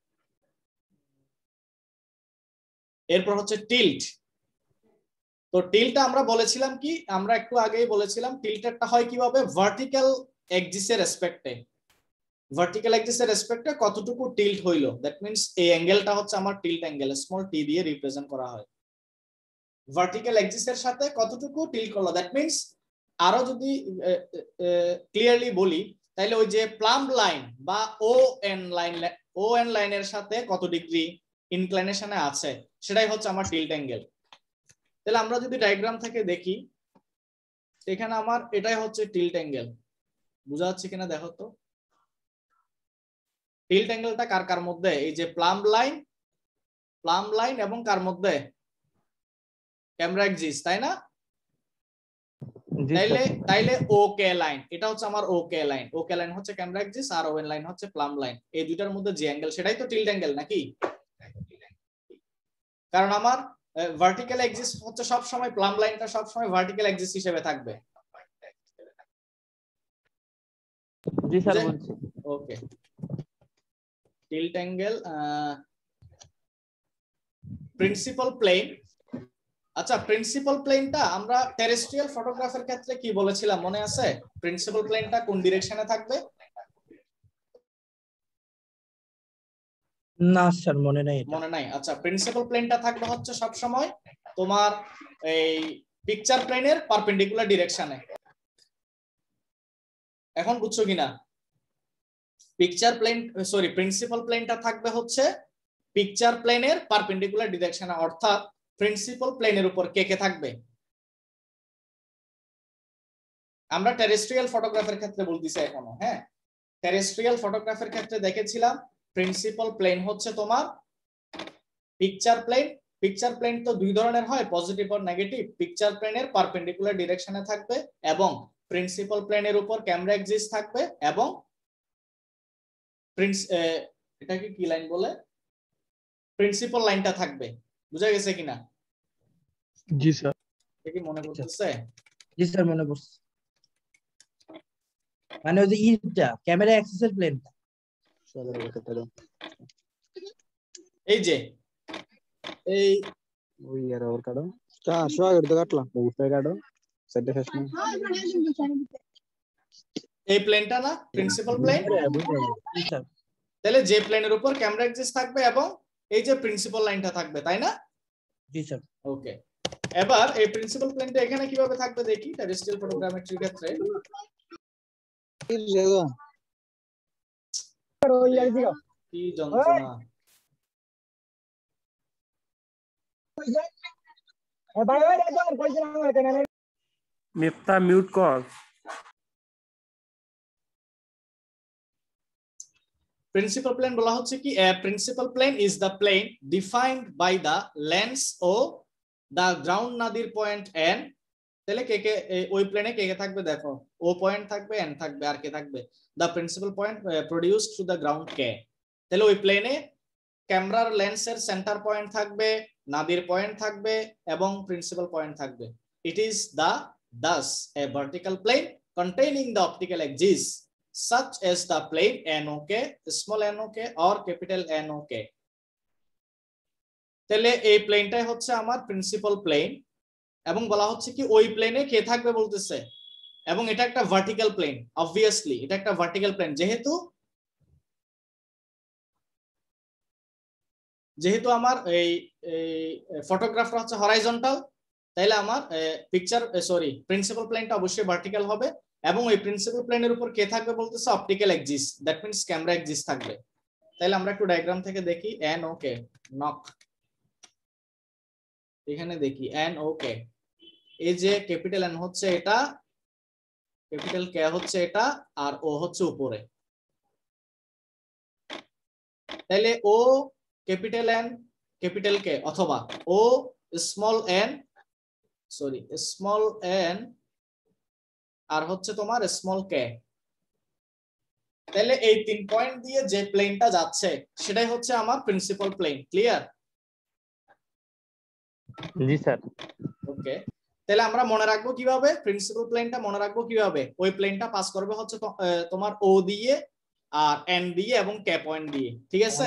এরপর হচ্ছে টিল্ট। তো টিল্টটা আমরা বলেছিলাম কি, আমরা একটু আগেই বলেছিলাম টিল্টেরটা হয় কিভাবে, ভার্টিক্যাল এক্সিসের রেসপেক্টে, ভার্টিক্যাল এক্সিসের রেসপেক্টে কতটুকু টিল্ট হইলো, দ্যাট মিন্স এই অ্যাঙ্গেলটা হচ্ছে আমার টিল্ট অ্যাঙ্গেল, স্মল টি দিয়ে রিপ্রেজেন্ট করা হয়। ভার্টিক্যাল এক্সিসের সাথে কতটুকু টিল্ট করলো, দ্যাট মিন্স আরো যদি ক্লিয়ারলি বলি, তাহলে ওই যে প্লাম লাইন বা O N line, O N লাইনের সাথে কত ডিগ্রি ইনক্লিনেশনে আছে, সেটাই হচ্ছে আমার টিল্ট অ্যাঙ্গেল। তাহলে আমরা যদি ডায়াগ্রাম থেকে দেখি, এখানে আমার এটাই হচ্ছে টিল্ট অ্যাঙ্গেল। বোঝা যাচ্ছে কিনা দেখো তো? টিল্ট অ্যাঙ্গেলটা কার কার মধ্যে, এই যে প্লাম লাইন, প্লাম লাইন এবং কার মধ্যে, ক্যামেরা এক্সিস, তাই না? তাইলে তাইলে ওকে লাইন, এটা হচ্ছে আমার ওকে লাইন, ওকে লাইন হচ্ছে ক্যামেরা এক্সিস আর ওএন লাইন হচ্ছে প্লাম লাইন। এই দুইটার মধ্যে যে অ্যাঙ্গেল সেটাই তো টিল্ট অ্যাঙ্গেল নাকি? কারণ আমার ভার্টিক্যাল এক্সিস হচ্ছে সব সময়, প্লাম লাইনটা সব সময় ভার্টিক্যাল এক্সিস হিসেবে থাকবে। জি স্যার বলছি। Okay, tilt angle, principal plane. আচ্ছা প্রিন্সিপাল প্লেনটা আমরা টেরেস্ট্রিয়াল ফটোগ্রাফের ক্ষেত্রে কি বলেছিলাম মনে আছে? প্রিন্সিপাল প্লেনটা কোন ডিরেকশনে থাকবে? না স্যার মনে নাই। মনে নাই? আচ্ছা প্রিন্সিপাল প্লেনটা থাকবে হচ্ছে সব সময় তোমার এই পিকচার প্লেনের পারপেন্ডিকুলার ডিরেকশনে। এখন বুঝছো কিনা? পিকচার প্লেন সরি প্রিন্সিপাল প্লেনটা থাকবে হচ্ছে পিকচার প্লেনের পারপেন্ডিকুলার ডিরেকশনে, অর্থাৎ প্রিন্সিপাল প্লেনের উপর কে কে থাকবে। আমরা টেরেস্ট্রিয়াল ফটোগ্রাফের ক্ষেত্রে বলতেছি এখনো। হ্যাঁ, টেরেস্ট্রিয়াল ফটোগ্রাফের ক্ষেত্রে দেখেছিলাম প্রিন্সিপাল প্লেন হচ্ছে তোমার পিকচার প্লেন। পিকচার প্লেন তো দুই ধরনের হয়, পজিটিভ আর নেগেটিভ। পিকচার প্লেনের পারপেন্ডিকুলার ডিরেকশনে থাকবে এবং প্রিন্সিপাল প্লেনের উপর ক্যামেরা এক্সিস থাকবে এবং প্রিন্স এটাকে কি লাইন বলে, প্রিন্সিপাল লাইনটা থাকবে। বুঝা গেছে কিনা? জি স্যার। এটা কি মনে পড়তেছে? জি স্যার মনে পড়ছে। মানে ওই যে ইটা ক্যামেরা অ্যাক্সিসের প্লেনটা, এই যে এই ওই আর ওর কাটো চা শো আগে তো কাটলাম ওই কাটো সেটা শেষ না এই প্লেনটা না প্রিন্সিপাল প্লেন। জি স্যার। তাহলে যে প্লেনের উপর ক্যামেরা এক্সিস থাকবে এবং এই যে প্রিন্সিপাল লাইনটা থাকবে, তাই না? জি স্যার। ওকে, এবার এই প্রিন্সিপাল প্লেনটা এখানে কিভাবে থাকবে দেখি টেরেস্ট্রিয়াল ফটোগ্রামেট্রির ক্ষেত্রে। কি যন্ত্রণা। মিফতা মিউট কর। প্রিন্সিপাল প্লেন বলা হচ্ছে কি a principal plane is the plane defined by the length ও the ground nadir point n। তাহলে কে কে ওই প্লেনে কে কে থাকবে দেখো, ও পয়েন্ট থাকবে, n থাকবে, আর কে থাকবে the principal point uh, produced to the ground k। তাহলে ওই প্লেনে ক্যামেরার লেন্সের সেন্টার পয়েন্ট থাকবে, নাদির পয়েন্ট থাকবে এবং প্রিন্সিপাল পয়েন্ট থাকবে। it is the thus a vertical plane containing the optical axis such as the plane N O K, small n O K or capital N O K। তাহলে এই প্লেনটাই হচ্ছে আমার principal plane এবং বলা হচ্ছে কি ওই প্লেনে কে থাকবে বলতেছে, এবং এটা একটা ভার্টিক্যাল প্লেন। অবভিয়াসলি এটা একটা ভার্টিক্যাল প্লেন, যেহেতু যেহেতু আমার এই ফটোগ্রাফটা হচ্ছে হরাইজন্টাল, তাইলে আমার পিকচার সরি প্রিন্সিপাল প্লেনটা অবশ্যই ভার্টিক্যাল হবে এবং ওই প্রিন্সিপাল প্লেনের উপর কে থাকবে বলতেছে optical axis, that means camera axis থাকবে। তাইলে আমরা একটু ডায়াগ্রাম থেকে দেখি এন ওকে নক, এখানে দেখি এন ওকে, এই যে ক্যাপিটাল এন হচ্ছে এটা, ক্যাপিটাল কে হচ্ছে এটা, আর ও হচ্ছে উপরে। তাইলে ও ক্যাপিটাল এন ক্যাপিটাল কে অথবা ও small N sorry small N আর হচ্ছে তোমার স্মল কে। তাহলে এই তিন পয়েন্ট দিয়ে যে প্লেনটা যাচ্ছে সেটাই হচ্ছে আমার প্রিন্সিপাল প্লেন। ক্লিয়ার? জি স্যার। ওকে, তাহলে আমরা মনে রাখবো কিভাবে প্রিন্সিপাল প্লেনটা মনে রাখবো কিভাবে, ওই প্লেনটা পাস করবে হচ্ছে তোমার ও দিয়ে আর এন দিয়ে এবং কে পয়েন্ট দিয়ে। ঠিক আছে?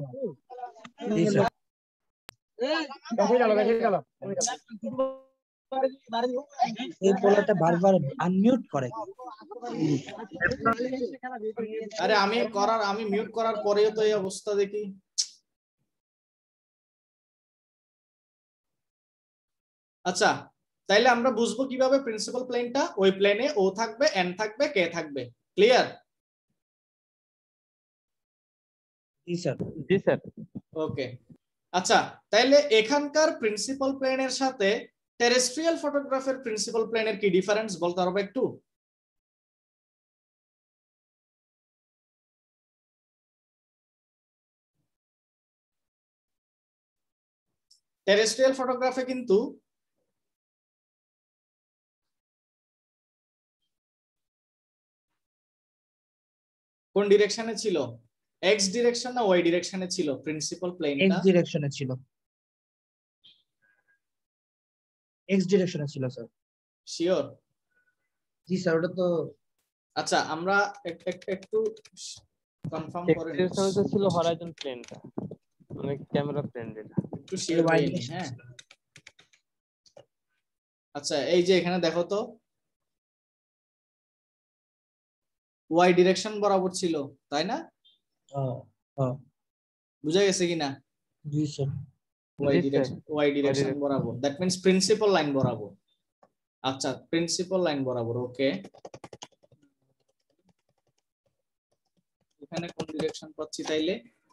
এই পোলাটা বারবার আনমিউট করে। আরে আমি করার আমি মিউট করার পরেও তো এই অবস্থা দেখি। আচ্ছা, তাইলে আমরা বুঝবো কিভাবে প্রিন্সিপাল প্লেনটা, ওই প্লেনে ও থাকবে, এন থাকবে, কে থাকবে। ক্লিয়ার? জি স্যার। জি স্যার। ওকে, আচ্ছা তাইলে এখানকার প্রিন্সিপাল প্লেনের সাথে টেরেস্ট্রিয়াল ফটোগ্রাফের প্রিন্সিপাল প্লেনের কি ডিফারেন্স বলতে পারবে একটু? টেরেস্ট্রিয়াল ফটোগ্রাফে কিন্তু কোন ডিরেকশনে ছিল, এক্স ডিরেকশন না ওয়াই ডিরেকশনে ছিল প্রিন্সিপাল প্লেনটা? এক্স ডিরেকশনে ছিল, এক্স ডিরেকশনে ছিল স্যার। শিওর? জি স্যার, ওটা তো আচ্ছা আমরা একটু কনফার্ম করে নিই। এক্স ডিরেকশনে ছিল হরাইজন প্লেনটা, মানে ক্যামেরা প্লেন যেটা। একটু শিওর হয়ে নিই। হ্যাঁ আচ্ছা, এই যে এখানে দেখো তো ওয়াই ডিরেকশন বরাবর ছিল, তাই না? বুঝা গেছে কিনা? জি sir. Y direction Y direction বরাবর, দ্যাট মিন্স প্রিন্সিপাল লাইন বরাবর। আচ্ছা, প্রিন্সিপাল লাইন বরাবর। ওকে, এখানে কোন ডিরেকশন পাচ্ছি তাইলে?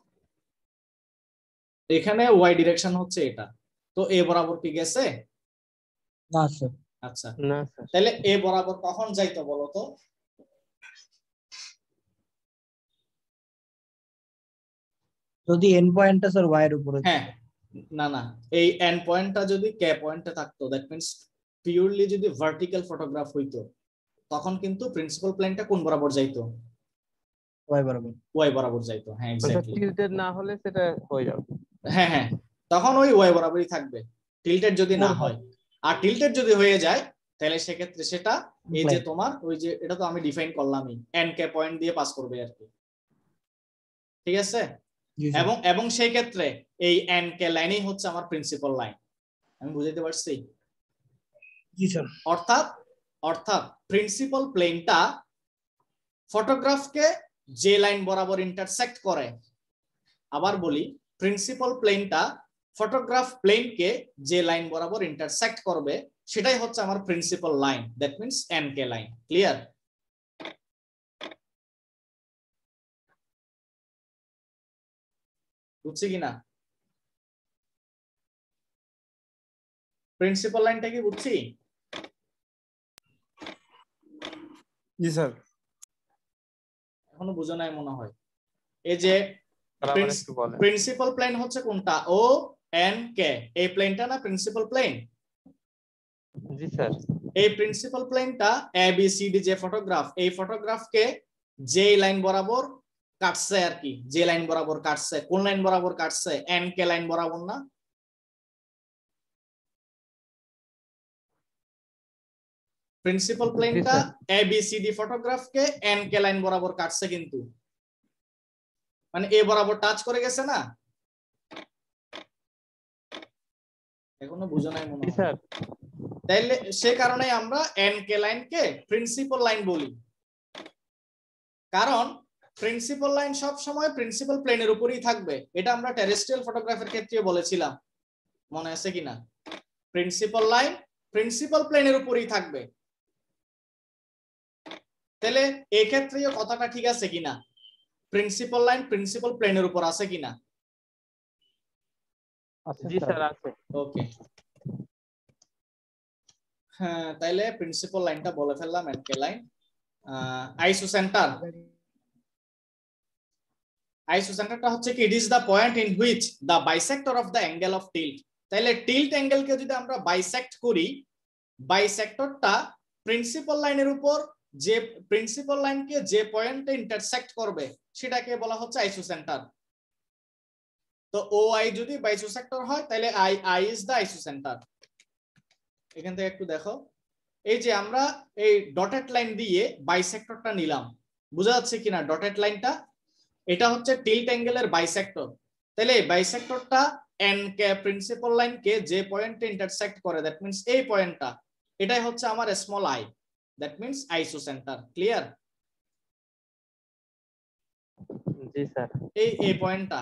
এখানে ওয়াই ডিরেকশন হচ্ছে এটা, তো এ বরাবর কি গেছে? না স্যার। আচ্ছা না স্যার। তাহলে এ বরাবর কখন যাইতো বলো তো? যদি এন্ড পয়েন্টটা স্যার ওয়াই এর উপরে। হ্যাঁ, না না, এই এন্ড পয়েন্টটা যদি কে পয়েন্টে থাকতো, দ্যাট মিন্স পিওরলি যদি ভার্টিক্যাল ফটোগ্রাফ হইতো, তখন কিন্তু প্রিন্সিপাল প্লেনটা কোন বরাবর যাইতো? ওয়াই বরাবর। ওয়াই বরাবর যাইতো। হ্যাঁ এক্স্যাক্টলি। টিল্টেড না হলে সেটা হয়ে যাবে। হ্যাঁ হ্যাঁ, তখন ওই ওয়াই বরাবরই থাকবে, টিল্টেড যদি না হয়। আর টিল্টেড যদি হয়ে যায় তাহলে সেক্ষেত্রে সেটা এই যে তোমার ওই যে এটা তো আমি ডিফাইন করলামই, এন কে পয়েন্ট দিয়ে পাস করবে আর কি। ঠিক আছে? এবং এবং সেই ক্ষেত্রে এই এন কে লাইনই হচ্ছে আমার প্রিন্সিপাল লাইন। আমি বুঝাইতে পারছি? জি স্যার। অর্থাৎ অর্থাৎ প্রিন্সিপাল প্লেনটা ফটোগ্রাফকে যে লাইন বরাবর ইন্টারসেক্ট করে, আবার বলি প্রিন্সিপাল প্লেনটা ফটোগ্রাফ প্লেনকে যে লাইন বরাবর ইন্টারসেক্ট করবে সেটাই হচ্ছে আমার principal line, that means N K line. Clear? বুঝছি কিনা? প্রিন্সিপাল লাইনটা কি বুঝছি? জি স্যার। এখনো বুঝো নাই মনে হয়। এই যে আবার একটু বলেন। প্রিন্সিপাল প্লেন হচ্ছে কোনটা? ও এন কে, এই প্লেনটা না প্রিন্সিপাল প্লেন? জি স্যার। এই প্রিন্সিপাল প্লেনটা এ বি সি ডি যে ফটোগ্রাফ, এই ফটোগ্রাফকে যে লাইন বরাবর কাটছে আর কি, যে লাইন বরাবর কাটছে, কোন লাইন বরাবর কাটছে? এন কে লাইন বরাবর না? প্রিন্সিপাল প্লেনটা এ বি সি ডি ফটোগ্রাফকে এন কে লাইন বরাবর কাটছে, কিন্তু মানে এ বরাবর টাচ করে গেছে না? এখনো বুঝো নাই মনে হয়। স্যার তাইলে সে কারণে আমরা এন কে লাইনকে প্রিন্সিপাল লাইন বলি, কারণ প্রিন্সিপাল লাইন সব সময় প্রিন্সিপাল প্লেনের উপরেই থাকবে। এটা আমরা টেরেস্ট্রিয়াল ফটোগ্রাফের ক্ষেত্রে বলেছিলাম, মনে আছে কিনা? প্রিন্সিপাল লাইন প্রিন্সিপাল প্লেনের উপরেই থাকবে। তাহলে এই ক্ষেত্রেও কথাটা ঠিক আছে কিনা? প্রিন্সিপাল লাইন প্রিন্সিপাল প্লেনের উপর আছে কিনা? জি স্যার আছে। ওকে, হ্যাঁ, তাইলে প্রিন্সিপাল লাইনটা বলে ফেললাম, এনকে লাইন। আইসোসেন্টার, আইসোসেন্টারটা হচ্ছে কি? It is the point in which the bisector of the angle of tilt. তাইলে টিল্ট অ্যাঙ্গেলকে যদি আমরা বাইসেক্ট করি, বাইসেক্টরটা প্রিন্সিপাল লাইনের উপর যে প্রিন্সিপাল লাইনকে যে পয়েন্টে ইন্টারসেক্ট করবে সেটাকে বলা হচ্ছে আইসোসেন্টার। তো ও আই যদি বাইসোসেক্টর হয় তাহলে I I is the isocentre. এখান থেকে একটু দেখো, এই যে আমরা এই ডটেড লাইন দিয়ে বাইসেক্টরটা নিলাম, বোঝা যাচ্ছে কিনা ডটেড লাইনটা? এটা হচ্ছে টিল্ট অ্যাঙ্গেলের বাইসেক্টর। তাহলে এই বাইসেক্টরটা এন কে প্রিন্সিপাল লাইনকে যে পয়েন্টে ইন্টারসেক্ট করে, দ্যাট মিন্স এই পয়েন্টটা, এটাই হচ্ছে আমার small I, that means isocentre. Clear? জি স্যার। এই এই পয়েন্টটা,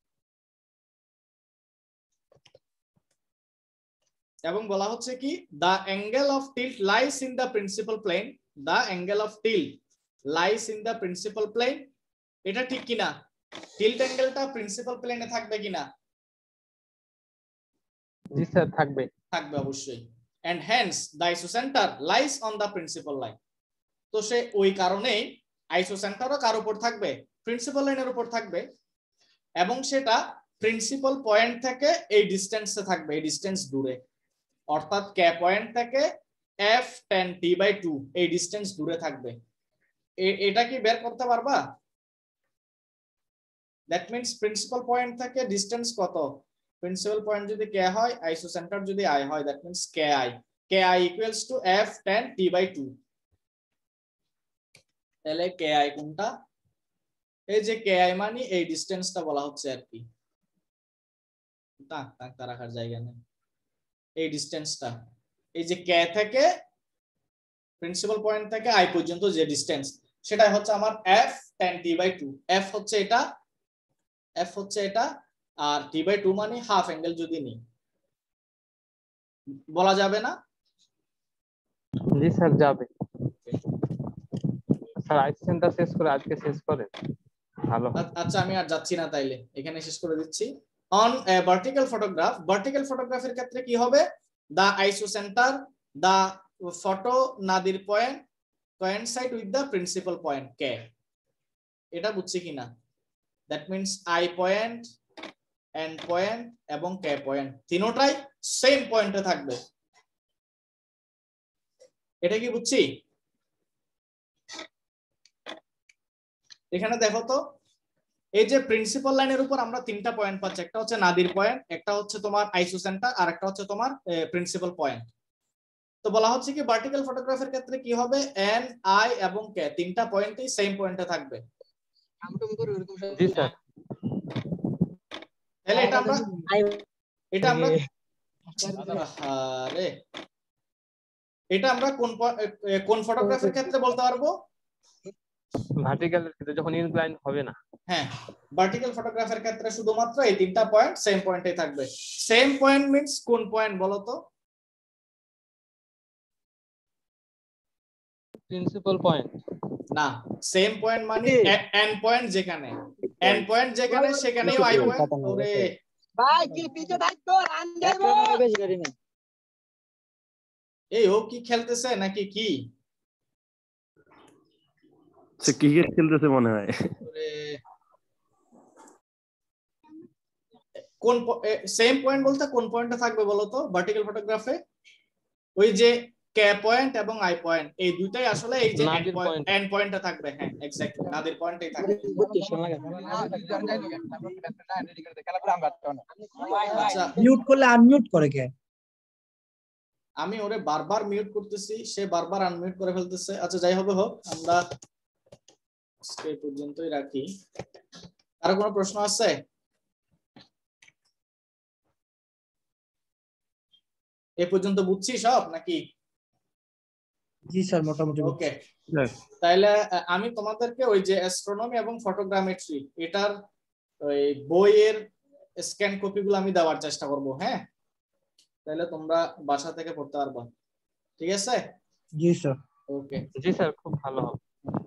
এবং বলা হচ্ছে কি? The angle of tilt lies in the principal plane, the angle of tilt lies in the principal plane. এটা ঠিক কিনা? টিল্ট অ্যাঙ্গেলটা প্রিন্সিপাল প্লেনে থাকবে কিনা? জি স্যার থাকবে। থাকবে অবশ্যই। and hence the isocenter lies on the principal line. তো সে ওই কারণেই আইসোসেন্টারও কার উপর থাকবে? প্রিন্সিপাল লাইনের উপর থাকবে, এবং সেটা প্রিন্সিপাল পয়েন্ট থেকে এই ডিসটেন্সে থাকবে, এই ডিসটেন্স দূরে, অর্থাৎ কে পয়েন্ট থেকে F tan T by two এই ডিসটেন্স দূরে থাকবে। এটা কি বের করতে পারবা? দ্যাট মিন্স প্রিন্সিপাল পয়েন্ট থেকে ডিসটেন্স কত? প্রিন্সিপাল পয়েন্ট যদি কে হয়, আইসোসেন্টার যদি আই হয়, that means K I, K I equals to F tan T by two. তাহলে কে আই কোনটা? এই যে কে আই মানে এই ডিসটেন্সটা বলা হচ্ছে আর কি, তাক তাক রাখার জায়গা নেই, এই ডিসটেন্সটা, এই যে কে থেকে প্রিন্সিপাল পয়েন্ট থেকে আই পর্যন্ত যে ডিসটেন্স, সেটাই হচ্ছে আমার F tan T by two. F হচ্ছে এটা, এফ হচ্ছে এটা, আর টি বাই টু মানে হাফ অ্যাঙ্গেল যদি নিই, বলা যাবে না? জি স্যার যাবে। স্যার আইসোসেন্টার শেষ করে আজকে শেষ করে ভালো। আচ্ছা আমি আর যাচ্ছি না, তাইলে এখানে শেষ করে দিচ্ছি। On a vertical photograph, vertical ফটোগ্রাফের ক্ষেত্রে কি হবে? The isocentre, the photo nadir point coincide with the principal point K, এটা বুঝছি কিনা? That means I point, N point এবং কে পয়েন্ট তিনটাই সেম পয়েন্টে থাকবে। এটা কি বুঝছি? এখানে দেখো তো, এই যে প্রিন্সিপাল লাইনের উপর আমরা তিনটা পয়েন্ট পাচ্ছি, একটা হচ্ছে নাদির পয়েন্ট, একটা হচ্ছে তোমার আইসোসেন্টার, আর একটা হচ্ছে তোমার প্রিন্সিপাল পয়েন্ট। তো বলা হচ্ছে কি ভার্টিক্যাল ফটোগ্রাফের ক্ষেত্রে কি হবে? এন, আই এবং কে তিনটা পয়েন্টই সেম পয়েন্টে থাকবে। জি স্যার। তাহলে এটা আমরা এটা আমরা আরে এটা আমরা কোন কোন ফটোগ্রাফের ক্ষেত্রে বলতে পারবো? ভার্টিক্যালের ক্ষেত্রে যখন ইনক্লাইন হবে না। হ্যাঁ, ভার্টিক্যাল ফটোগ্রাফের ক্ষেত্রে শুধুমাত্র এই তিনটা পয়েন্ট সেম পয়েন্টে থাকবে। সেম পয়েন্ট মিন্স কোন পয়েন্ট বলো তো? প্রিন্সিপাল পয়েন্ট না, সেম পয়েন্ট মানে এন্ড পয়েন্ট যেখানে এন্ড পয়েন্ট যেখানে সেখানেই আই পয়েন্ট। ওরে ভাই কি পিছে থাকতো রান দেবো বেশি করি না। এই ও কি খেলতেছে নাকি কি? সে ক্রিকেট খেলতেছে মনে হয়। ওরে কোন সেম পয়েন্ট বলতে কোন পয়েন্টটা থাকবে বলো তো ভার্টিক্যাল ফটোগ্রাফে? ওই যে কে পয়েন্ট এবং আই পয়েন্ট এই দুইটাই আসলে এই যে এন্ড পয়েন্ট এন্ড পয়েন্টটা থাকবে। হ্যাঁ এক্স্যাক্টলি নাদির পয়েন্টটাই থাকবে। আচ্ছা মিউট করলে আনমিউট করে কে? আমি ওরে বারবার মিউট করতেছি, সে বারবার আনমিউট করে ফেলতেছে। আচ্ছা যাই হবে হোক, আমরা আজকে পর্যন্তই রাখি। আর কোনো প্রশ্ন আছে? এ পর্যন্ত বুঝছি সব নাকি? জি স্যার মোটামুটি। ওকে, তাহলে আমি তোমাদেরকে ওই যে অ্যাস্ট্রোনমি এবং ফটোগ্রামেট্রি এটার ওই বইয়ের স্ক্যান কপিগুলো আমি দেওয়ার চেষ্টা করব। হ্যাঁ, তাহলে তোমরা বাসা থেকে পড়তে পারবা। ঠিক আছে? জি স্যার। ওকে জি স্যার, খুব ভালো হবে।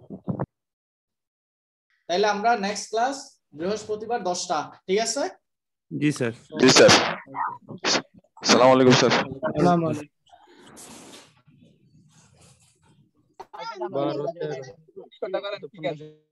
তাহলে আমরা নেক্সট ক্লাস বৃহস্পতিবার দশটা। ঠিক আছে? জি স্যার। জি স্যার। আসসালামু আলাইকুম স্যার। আসসালামু আলাইকুম। বারো তেরো